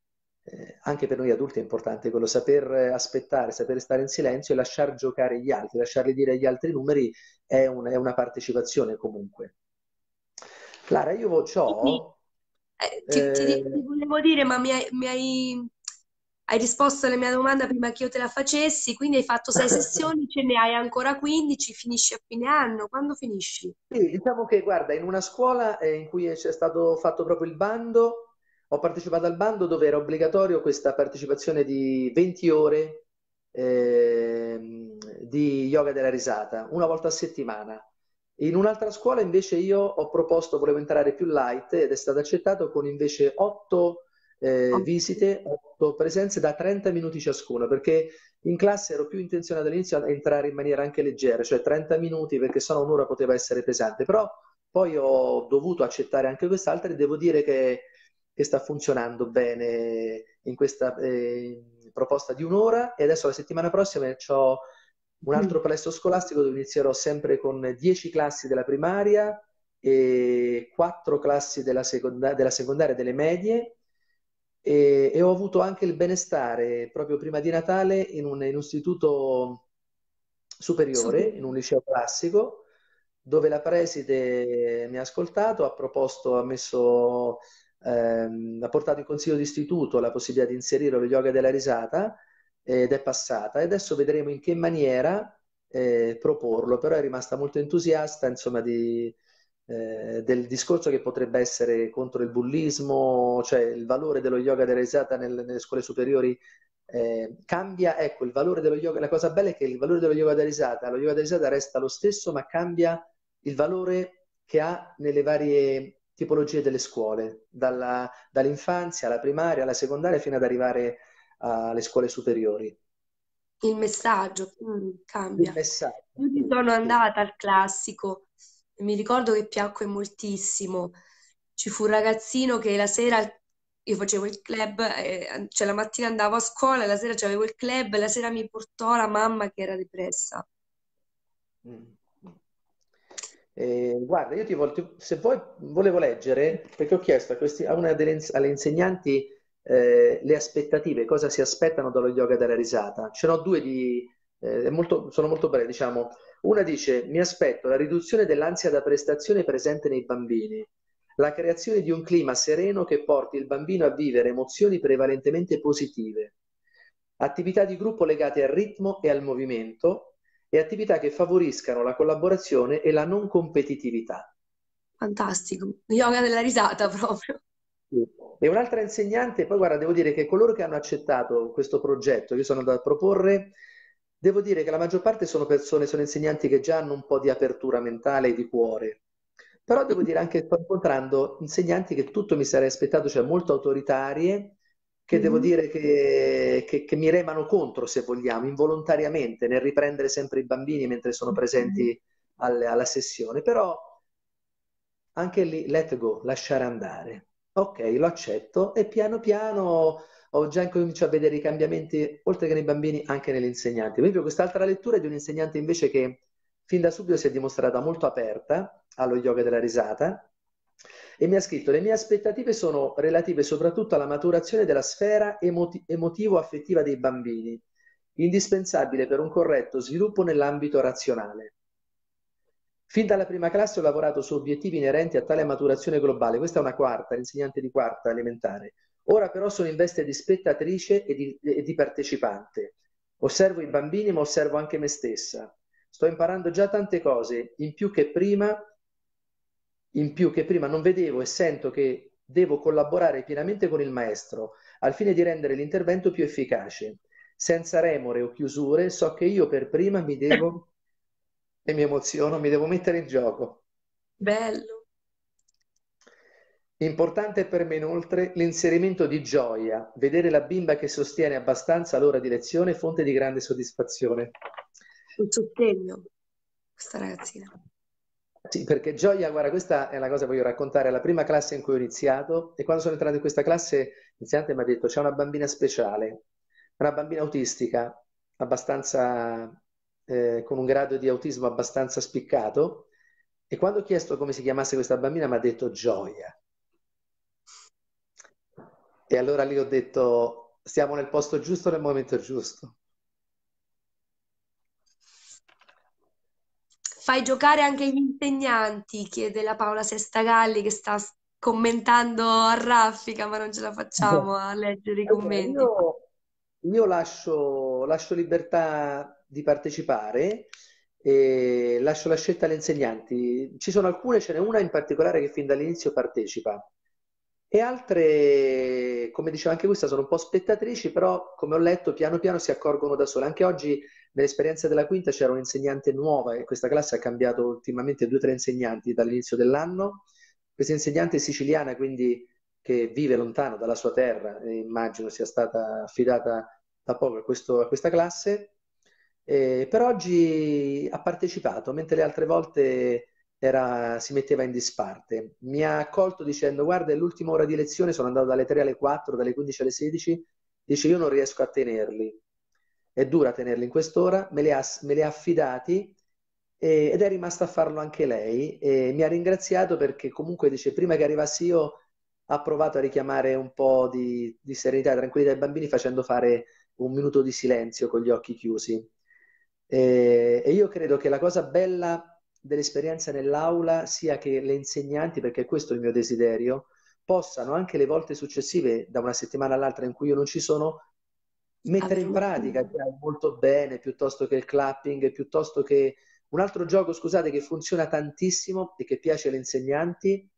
S2: eh, anche per noi adulti è importante quello saper aspettare, saper stare in silenzio e lasciar giocare gli altri, lasciarli dire agli altri numeri è, un- è una partecipazione comunque. Clara, io
S1: Quindi,
S2: ho...
S1: eh, ti, ti di- ti
S2: Eh,
S1: volevo dire, ma mi hai, mi hai- hai risposto alla mia domanda prima che io te la facessi, quindi hai fatto sei sessioni, ce ne hai ancora quindici, finisci a fine anno. Quando finisci?
S2: Sì, diciamo che guarda, in una scuola eh, in cui c'è stato fatto proprio il bando, ho partecipato al bando dove era obbligatorio questa partecipazione di venti ore ehm, di yoga della risata, una volta a settimana. In un'altra scuola invece io ho proposto, volevo entrare più light ed è stato accettato con invece otto eh, visite, otto presenze da trenta minuti ciascuna, perché in classe ero più intenzionato all'inizio a entrare in maniera anche leggera, cioè trenta minuti, perché sennò un'ora poteva essere pesante, però poi ho dovuto accettare anche quest'altra e devo dire che, che sta funzionando bene in questa eh, proposta di un'ora e adesso la settimana prossima ho un altro palestra scolastico dove inizierò sempre con dieci classi della primaria e quattro classi della, seconda- della secondaria e delle medie e, e ho avuto anche il benestare proprio prima di Natale in un, in un istituto superiore,
S1: Super.
S2: in un liceo classico, dove la preside mi ha ascoltato, ha proposto, ha messo, ehm, ha portato in consiglio d'istituto la possibilità di inserire lo yoga della risata ed è passata. E adesso vedremo in che maniera eh, proporlo, però è rimasta molto entusiasta, insomma, di, eh, del discorso che potrebbe essere contro il bullismo, cioè il valore dello yoga della risata nel- nelle scuole superiori eh, cambia, ecco, il valore dello yoga, la cosa bella è che il valore dello yoga da risata, lo yoga da risata resta lo stesso, ma cambia il valore che ha nelle varie tipologie delle scuole, dalla- dall'infanzia alla primaria, alla secondaria, fino ad arrivare alle scuole superiori.
S1: Il messaggio mm,
S2: Il
S1: cambia.
S2: messaggio,
S1: Io ci
S2: sì,
S1: sono
S2: sì.
S1: andata al classico e mi ricordo che piacque moltissimo. Ci fu un ragazzino che la sera io facevo il club, eh, cioè la mattina andavo a scuola, la sera c'avevo il club e la sera mi portò la mamma che era depressa.
S2: Mm. Eh, guarda, io ti voglio, se vuoi, volevo leggere, perché ho chiesto a, questi, a una delle ins- alle insegnanti eh, le aspettative, cosa si aspettano dallo yoga della risata. Ce n'ho due di, eh, è molto- sono molto brevi, diciamo. Una dice, mi aspetto la riduzione dell'ansia da prestazione presente nei bambini, la creazione di un clima sereno che porti il bambino a vivere emozioni prevalentemente positive, attività di gruppo legate al ritmo e al movimento e attività che favoriscano la collaborazione e la non competitività.
S1: Fantastico. Yoga della risata proprio.
S2: Sì. E un'altra insegnante, poi guarda, devo dire che coloro che hanno accettato questo progetto che io sono andato a proporre, devo dire che la maggior parte sono persone, sono insegnanti che già hanno un po' di apertura mentale e di cuore. Però devo dire anche che sto incontrando insegnanti che tutto mi sarei aspettato, cioè molto autoritarie, che devo
S1: Mhm.
S2: dire che, che- che mi remano contro, se vogliamo, involontariamente, nel riprendere sempre i bambini mentre sono presenti alle- alla sessione. Però anche lì, let go, lasciare andare. Ok, lo accetto e piano piano ho già incominciato a vedere i cambiamenti, oltre che nei bambini, anche negli insegnanti. Per esempio, quest'altra lettura è di un insegnante invece che fin da subito si è dimostrata molto aperta allo yoga della risata e mi ha scritto: le mie aspettative sono relative soprattutto alla maturazione della sfera emoti- emotivo-affettiva dei bambini, indispensabile per un corretto sviluppo nell'ambito razionale. Fin dalla prima classe ho lavorato su obiettivi inerenti a tale maturazione globale. Questa è una quarta, l'insegnante di quarta elementare. Ora però sono in veste di spettatrice e di, e di partecipante. Osservo i bambini, ma osservo anche me stessa. Sto imparando già tante cose, in più che prima, in più che prima non vedevo e sento che devo collaborare pienamente con il maestro al fine di rendere l'intervento più efficace. Senza remore o chiusure, so che io per prima mi devo, e mi emoziono, mi devo mettere in gioco.
S1: Bello.
S2: Importante per me inoltre l'inserimento di gioia, vedere la bimba che sostiene abbastanza l'ora di lezione è fonte di grande soddisfazione.
S1: Il sostegno, questa ragazzina.
S2: Sì, perché gioia, guarda, questa è una cosa che voglio raccontare, è la prima classe in cui ho iniziato e quando sono entrato in questa classe l'insegnante mi ha detto c'è una bambina speciale, una bambina autistica, abbastanza, eh, con un grado di autismo abbastanza spiccato e quando ho chiesto come si chiamasse questa bambina mi ha detto gioia. E allora lì ho detto, stiamo nel posto giusto nel momento giusto.
S1: Fai giocare anche gli insegnanti, chiede la Paola Sestagalli che sta s- commentando a raffica, ma non ce la facciamo a leggere i
S2: Allora,
S1: commenti.
S2: io, io lascio, lascio libertà di partecipare e lascio la scelta agli insegnanti. Ci sono alcune, ce n'è una in particolare che fin dall'inizio partecipa. E altre, come diceva anche questa, sono un po' spettatrici, però come ho letto, piano piano si accorgono da sole. Anche oggi, nell'esperienza della quinta, c'era un'insegnante nuova e questa classe ha cambiato ultimamente due o tre insegnanti dall'inizio dell'anno. Questa insegnante siciliana, quindi che vive lontano dalla sua terra, e immagino sia stata affidata da poco a, questo- a questa classe, eh, per oggi ha partecipato, mentre le altre volte era- si metteva in disparte. Mi ha accolto dicendo: Guarda, è l'ultima ora di lezione, sono andato dalle tre alle quattro, dalle quindici alle sedici. Dice: Io non riesco a tenerli. È dura tenerli in quest'ora, me li ha, me li ha affidati e- ed è rimasta a farlo anche lei. E mi ha ringraziato perché comunque dice: Prima che arrivassi io, ha provato a richiamare un po' di, di serenità e tranquillità ai bambini facendo fare un minuto di silenzio con gli occhi chiusi. E, e io credo che la cosa bella dell'esperienza nell'aula sia che le insegnanti, perché questo è il mio desiderio, possano anche le volte successive, da una settimana all'altra in cui io non ci sono, mettere
S1: Avere
S2: in
S1: un
S2: pratica
S1: appunto.
S2: cioè, molto bene, piuttosto che il clapping, piuttosto che un altro gioco, scusate, che funziona tantissimo e che piace alle insegnanti.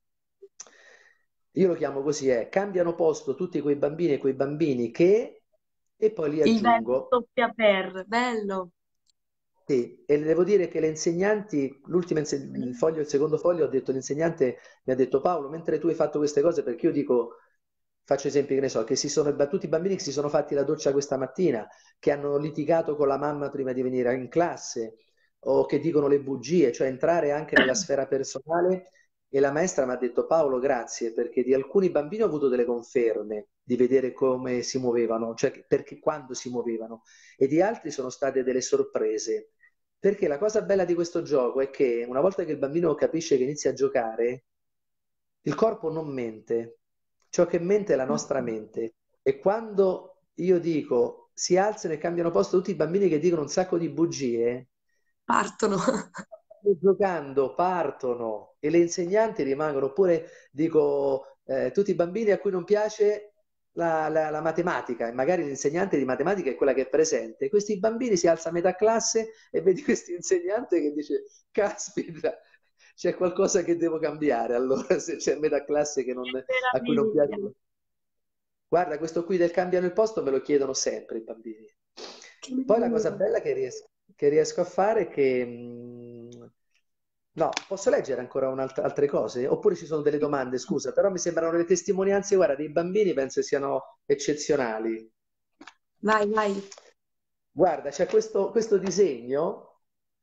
S2: Io lo chiamo così, è cambiano posto tutti quei bambini e quei bambini che, e poi li
S1: Il verbo
S2: aggiungo.
S1: doppia per, bello.
S2: Sì, e le devo dire che le insegnanti, l'ultimo inse- il foglio, il secondo foglio, ho detto, l'insegnante mi ha detto: Paolo, mentre tu hai fatto queste cose, perché io dico, faccio esempi che ne so, che si sono battuti i bambini che si sono fatti la doccia questa mattina, che hanno litigato con la mamma prima di venire in classe, o che dicono le bugie, cioè entrare anche nella sfera personale. E la maestra mi ha detto: Paolo, grazie, perché di alcuni bambini ho avuto delle conferme di vedere come si muovevano, cioè perché quando si muovevano, e di altri sono state delle sorprese. Perché la cosa bella di questo gioco è che una volta che il bambino capisce che inizia a giocare, il corpo non mente, ciò che mente è la nostra mente. E quando io dico si alzano e cambiano posto tutti i bambini che dicono un sacco di bugie,
S1: Partono.
S2: giocando partono e le insegnanti rimangono, oppure dico eh, tutti i bambini a cui non piace la, la- la matematica e magari l'insegnante di matematica è quella che è presente, questi bambini si alza a metà classe e vedi questo insegnante che dice: Caspita, c'è qualcosa che devo cambiare allora se c'è metà classe che non-
S1: Che
S2: a cui non piace.
S1: meraviglia.
S2: Guarda, questo qui del cambiano il posto me lo chiedono sempre i bambini.
S1: Che
S2: Poi la cosa
S1: meraviglia.
S2: bella che riesco, che riesco a fare è che... mh, no, posso leggere ancora un'altra- altre cose? Oppure ci sono delle domande, scusa, però mi sembrano le testimonianze, guarda, dei bambini penso siano eccezionali.
S1: Vai, vai.
S2: Guarda, c'è questo, questo disegno.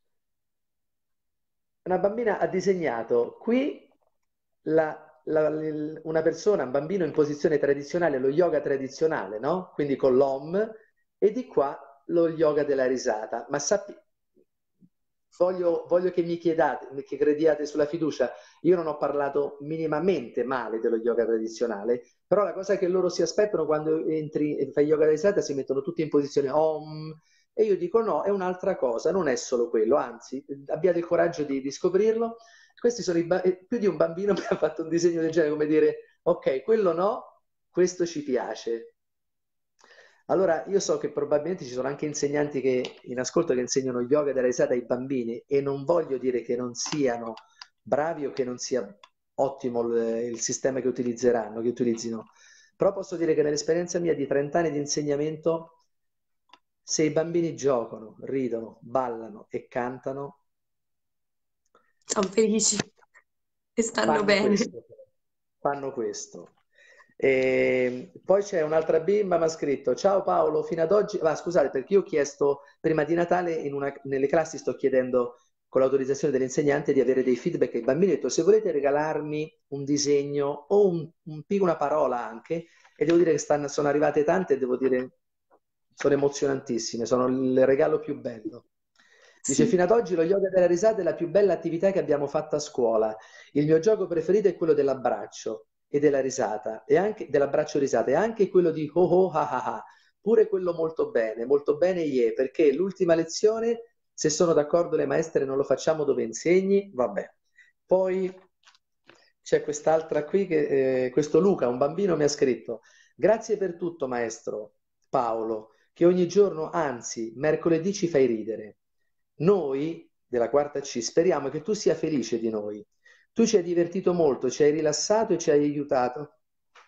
S2: Una bambina ha disegnato qui la- la- il- una persona, un bambino in posizione tradizionale, lo yoga tradizionale, no? Quindi con l'Om, e di qua lo yoga della risata. Ma sappi, voglio, voglio che mi chiedate, che crediate sulla fiducia. Io non ho parlato minimamente male dello yoga tradizionale, però la cosa che loro si aspettano quando entri e fai yoga della risata si mettono tutti in posizione Om. E io dico no, è un'altra cosa, non è solo quello, anzi, abbiate il coraggio di, di scoprirlo. Questi sono i ba- eh, più di un bambino mi ha fatto un disegno del genere, come dire, ok, quello no, questo ci piace. Allora, io so che probabilmente ci sono anche insegnanti che in ascolto che insegnano yoga della risata ai bambini e non voglio dire che non siano bravi o che non sia ottimo il, il sistema che utilizzeranno, che utilizzino, però posso dire che nell'esperienza mia di trenta anni di insegnamento, se i bambini giocano, ridono, ballano e cantano,
S1: Sono felici e stanno
S2: fanno
S1: bene.
S2: questo, fanno questo. E poi c'è un'altra bimba, mi ha scritto: Ciao Paolo, fino ad oggi, ah, scusate, perché io ho chiesto prima di Natale in una- nelle classi sto chiedendo con l'autorizzazione dell'insegnante di avere dei feedback ai bambini. Ho detto: Se volete regalarmi un disegno o un, un pic- una parola anche, e devo dire che stanno- sono arrivate tante e devo dire sono emozionantissime, sono il regalo più bello. Dice:
S1: Sì.
S2: Fino ad oggi lo yoga della risata è la più bella attività che abbiamo fatto a scuola. Il mio gioco preferito è quello dell'abbraccio e della risata, e anche dell'abbraccio risata, e anche quello di oh oh ah ah ah, pure quello molto bene, molto bene, yeah, perché l'ultima lezione, se sono d'accordo le maestre, non lo facciamo dove insegni, vabbè. Poi c'è quest'altra qui, che, eh, questo Luca, un bambino, mi ha scritto: Grazie per tutto, maestro Paolo, che ogni giorno, anzi, mercoledì ci fai ridere. Noi, della quarta C, speriamo che tu sia felice di noi. Tu ci hai divertito molto, ci hai rilassato e ci hai aiutato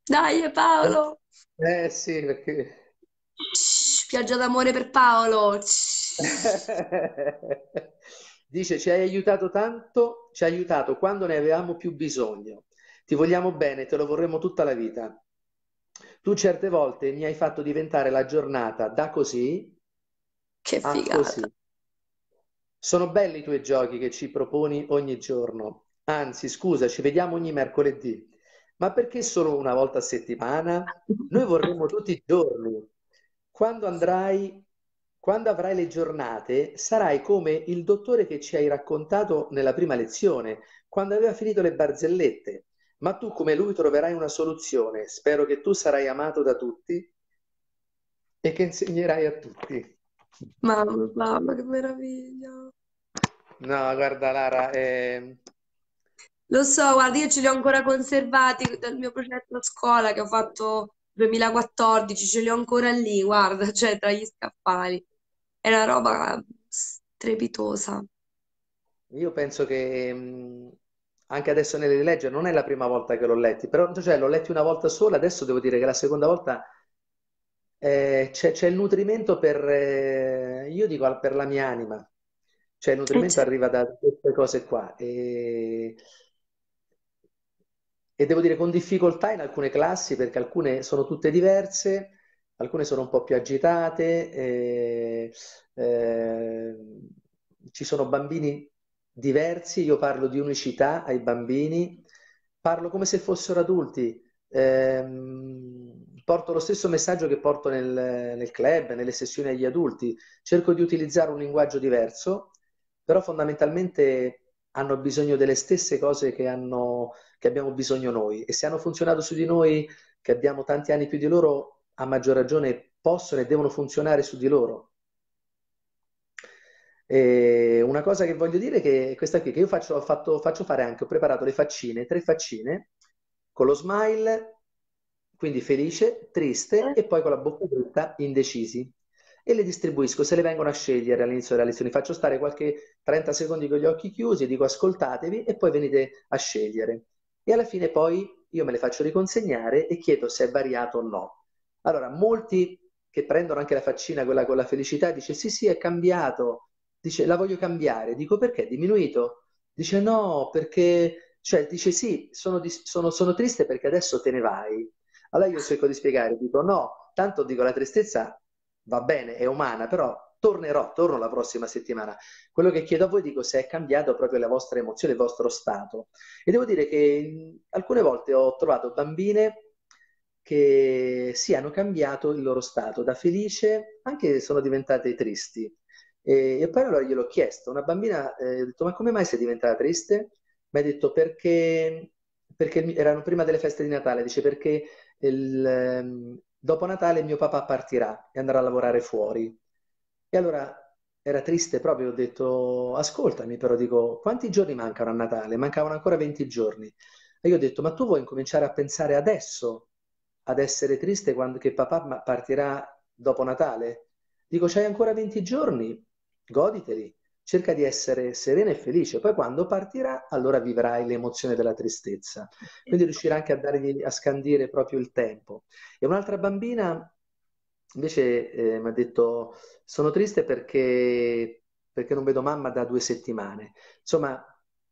S1: Dai Paolo!
S2: Eh sì, perché...
S1: Shh, pioggia d'amore per Paolo! Shh.
S2: Dice, ci hai aiutato tanto, ci hai aiutato quando ne avevamo più bisogno. Ti vogliamo bene, te lo vorremmo tutta la vita. Tu certe volte mi hai fatto diventare la giornata da così
S1: Che
S2: a
S1: figata!
S2: così. Sono belli i tuoi giochi che ci proponi ogni giorno. Anzi, scusa, ci vediamo ogni mercoledì. Ma perché solo una volta a settimana? Noi vorremmo tutti i giorni. Quando andrai, quando avrai le giornate, sarai come il dottore che ci hai raccontato nella prima lezione, quando aveva finito le barzellette. Ma tu, come lui, troverai una soluzione. Spero che tu sarai amato da tutti e che insegnerai a tutti.
S1: Mamma, mamma, che meraviglia!
S2: No, guarda Lara, eh,
S1: Lo so, guarda, io ce li ho ancora conservati dal mio progetto a scuola che ho fatto duemilaquattordici, ce li ho ancora lì, guarda, cioè tra gli scaffali. È una roba strepitosa.
S2: io penso che mh, anche adesso nelle rileggere non è la prima volta che l'ho letti, però cioè, l'ho letti una volta sola, adesso devo dire che la seconda volta eh, c'è c'è il nutrimento per, eh, io dico per la mia anima, cioè il
S1: Eh,
S2: nutrimento
S1: certo.
S2: arriva da queste cose qua e, e devo dire con difficoltà in alcune classi perché alcune sono tutte diverse, alcune sono un po' più agitate, e, eh, ci sono bambini diversi, io parlo di unicità ai bambini, parlo come se fossero adulti, ehm, porto lo stesso messaggio che porto nel, nel club, nelle sessioni agli adulti, cerco di utilizzare un linguaggio diverso, però fondamentalmente hanno bisogno delle stesse cose che hanno che abbiamo bisogno noi e se hanno funzionato su di noi, che abbiamo tanti anni più di loro, a maggior ragione possono e devono funzionare su di loro. E una cosa che voglio dire è che questa qui, che io faccio, ho fatto- faccio fare anche, ho preparato le faccine, tre faccine, con lo smile, quindi felice, triste, e poi con la bocca dritta, indecisi. E le distribuisco, se le vengono a scegliere all'inizio della lezione. Faccio stare qualche trenta secondi con gli occhi chiusi e dico ascoltatevi e poi venite a scegliere. E alla fine poi io me le faccio riconsegnare e chiedo se è variato o no. Allora, molti che prendono anche la faccina, quella con la felicità, dice sì, sì, è cambiato. Dice la voglio cambiare. Dico perché? È diminuito? Dice no, perché, cioè, dice sì, sono, dis- sono- sono triste perché adesso te ne vai. Allora io cerco di spiegare, dico no, tanto dico la tristezza va bene, è umana, però tornerò, torno la prossima settimana. Quello che chiedo a voi dico se è cambiato proprio la vostra emozione, il vostro stato. E devo dire che mh, alcune volte ho trovato bambine che sì, hanno cambiato il loro stato da felice, anche sono diventate tristi. E, e poi allora gliel'ho chiesto, una bambina, eh, ho detto, ma come mai sei diventata triste? Mi ha detto perché, perché erano prima delle feste di Natale, dice perché il, ehm, dopo Natale mio papà partirà e andrà a lavorare fuori. E allora era triste proprio, ho detto, ascoltami, però dico, quanti giorni mancano a Natale? Mancavano ancora venti giorni. E io ho detto, ma tu vuoi incominciare a pensare adesso ad essere triste quando che papà ma- partirà dopo Natale? Dico, c'hai ancora venti giorni, goditeli, cerca di essere serena e felice, poi quando partirà, allora vivrai l'emozione della tristezza. Quindi riuscirà anche a dargli, a scandire proprio il tempo. E un'altra bambina invece eh, mi ha detto, sono triste perché, perché non vedo mamma da due settimane. Insomma,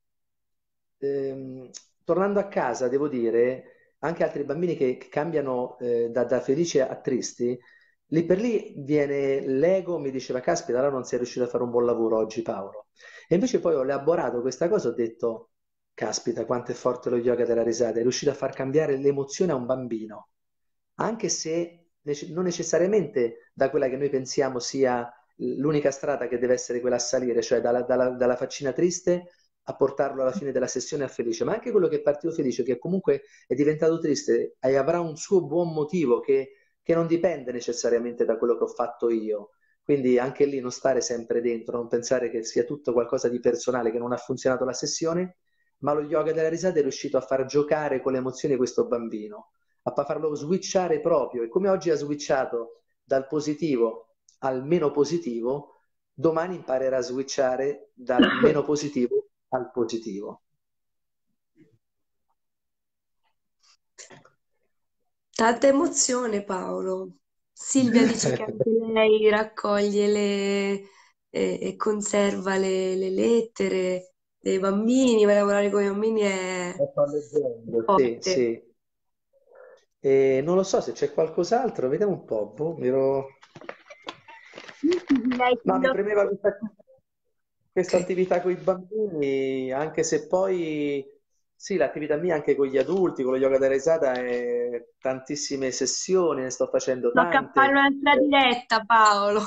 S2: ehm, tornando a casa, devo dire, anche altri bambini che, che cambiano eh, da, da felici a tristi, lì per lì viene l'ego, mi diceva, caspita, allora non sei riuscito a fare un buon lavoro oggi, Paolo. E invece poi ho elaborato questa cosa, ho detto, caspita, quanto è forte lo yoga della risata, è riuscito a far cambiare l'emozione a un bambino, anche se nece- non necessariamente da quella che noi pensiamo sia l'unica strada che deve essere quella a salire, cioè dalla, dalla- dalla faccina triste a portarlo alla fine della sessione a felice, ma anche quello che è partito felice, che comunque è diventato triste e avrà un suo buon motivo che, che non dipende necessariamente da quello che ho fatto io. Quindi anche lì non stare sempre dentro, non pensare che sia tutto qualcosa di personale, che non ha funzionato la sessione, ma lo yoga della risata è riuscito a far giocare con le emozioni questo bambino, a farlo switchare proprio. E come oggi ha switchato dal positivo al meno positivo, domani imparerà a switchare dal meno positivo al positivo.
S1: Tanta emozione, Paolo. Silvia dice che anche lei raccoglie le, e, e conserva le, le lettere dei bambini, ma lavorare con i bambini è
S2: Lo sto leggendo, sì,
S1: forte.
S2: sì. E non lo so se c'è qualcos'altro, vediamo un po'. Boh, mi ero-
S1: Sì, sì, sì, lei
S2: No, mi
S1: figlio-
S2: premeva questa, questa
S1: Ok.
S2: attività con i bambini, anche se poi, sì, l'attività mia anche con gli adulti, con lo yoga da risata, è tantissime sessioni, ne sto facendo
S1: Tocca fare
S2: tante.
S1: un'altra
S2: Eh,
S1: diretta, Paolo.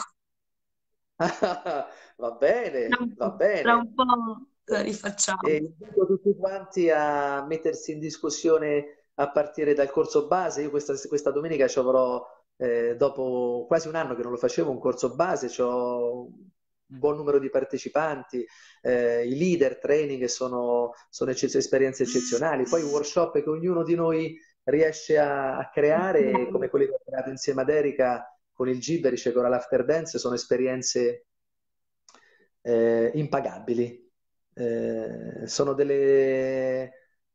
S2: Va
S1: Tra
S2: bene,
S1: un
S2: va
S1: po', tra
S2: bene.
S1: un po' la rifacciamo.
S2: E invito tutti quanti a mettersi in discussione a partire dal corso base. Io questa, questa domenica ci avrò, eh, dopo quasi un anno che non lo facevo, un corso base, c'ho un buon numero di partecipanti, eh, i leader training sono, sono ecce- esperienze eccezionali, poi workshop che ognuno di noi riesce a, a creare, come quelli che ho creato insieme ad Erika con il Gibberish, con l'After Dance, sono esperienze eh, impagabili. Eh, sono delle...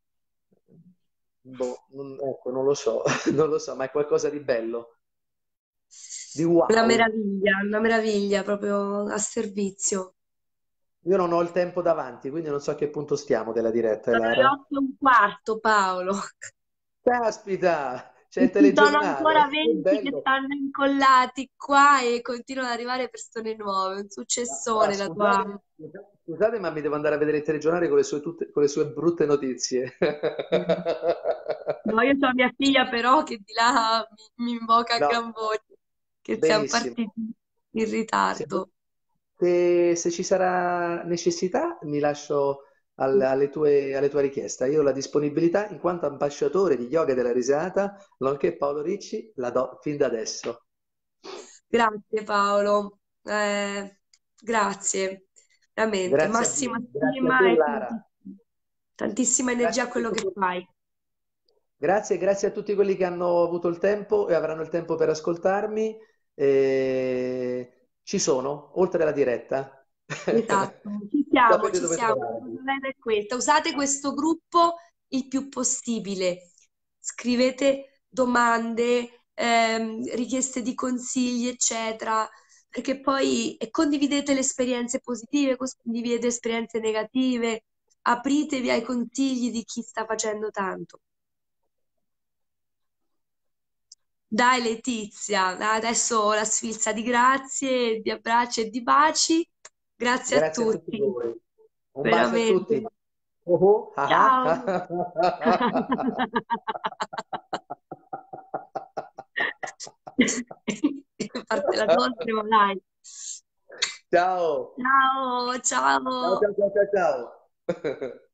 S2: Boh, non, ecco, non lo so, non lo so, ma è qualcosa di bello, di
S1: Una
S2: wow.
S1: meraviglia, una meraviglia proprio a servizio.
S2: Io non ho il tempo davanti, quindi non so a che punto stiamo della diretta,
S1: Sono le
S2: Lara.
S1: otto e un quarto, Paolo.
S2: Caspita, c'è
S1: E
S2: il
S1: ci sono ancora
S2: telegiornale, che
S1: venti che
S2: bello.
S1: stanno incollati qua e continuano ad arrivare persone nuove. Un
S2: Ma- ma
S1: successone la tua.
S2: scusate, scusate, ma mi devo andare a vedere il telegiornale con le sue, tutte- con le sue brutte notizie.
S1: No, io ho mia figlia però che di là mi, mi invoca a
S2: No,
S1: gran voce che siamo
S2: benissimo.
S1: partiti in
S2: Se,
S1: ritardo.
S2: se- se ci sarà necessità, mi lascio al- alle tue, alle tue richieste. Io ho la disponibilità, in quanto ambasciatore di Yoga della Risata, nonché Paolo Ricci, la do fin da adesso.
S1: Grazie Paolo. Eh, grazie, veramente,
S2: Grazie a
S1: massima
S2: voi, grazie a
S1: stima
S2: te,
S1: e
S2: Lara.
S1: tantissima, tantissima energia
S2: Grazie
S1: a
S2: a
S1: quello
S2: tutti,
S1: che
S2: que-
S1: fai.
S2: grazie, grazie a tutti quelli che hanno avuto il tempo e avranno il tempo per ascoltarmi. E ci sono, oltre alla diretta.
S1: Esatto, ci siamo,
S2: Sapete
S1: ci
S2: dove
S1: siamo. La
S2: trovarmi.
S1: cosa bella è questa. Usate questo gruppo il più possibile. Scrivete domande, ehm, richieste di consigli, eccetera, perché poi e condividete le esperienze positive, condividete esperienze negative, apritevi ai consigli di chi sta facendo tanto. Dai Letizia, adesso la sfilza di grazie, di abbracci e di baci. Grazie a
S2: Grazie a tutti
S1: tutti,
S2: voi. Un bacio a tutti.
S1: veramente.
S2: Oh, oh, ah,
S1: Ciao.
S2: ah.
S1: Parte la tosse, ma dai.
S2: Ciao.
S1: Ciao,
S2: Ciao,
S1: ciao.
S2: ciao, ciao, ciao, ciao.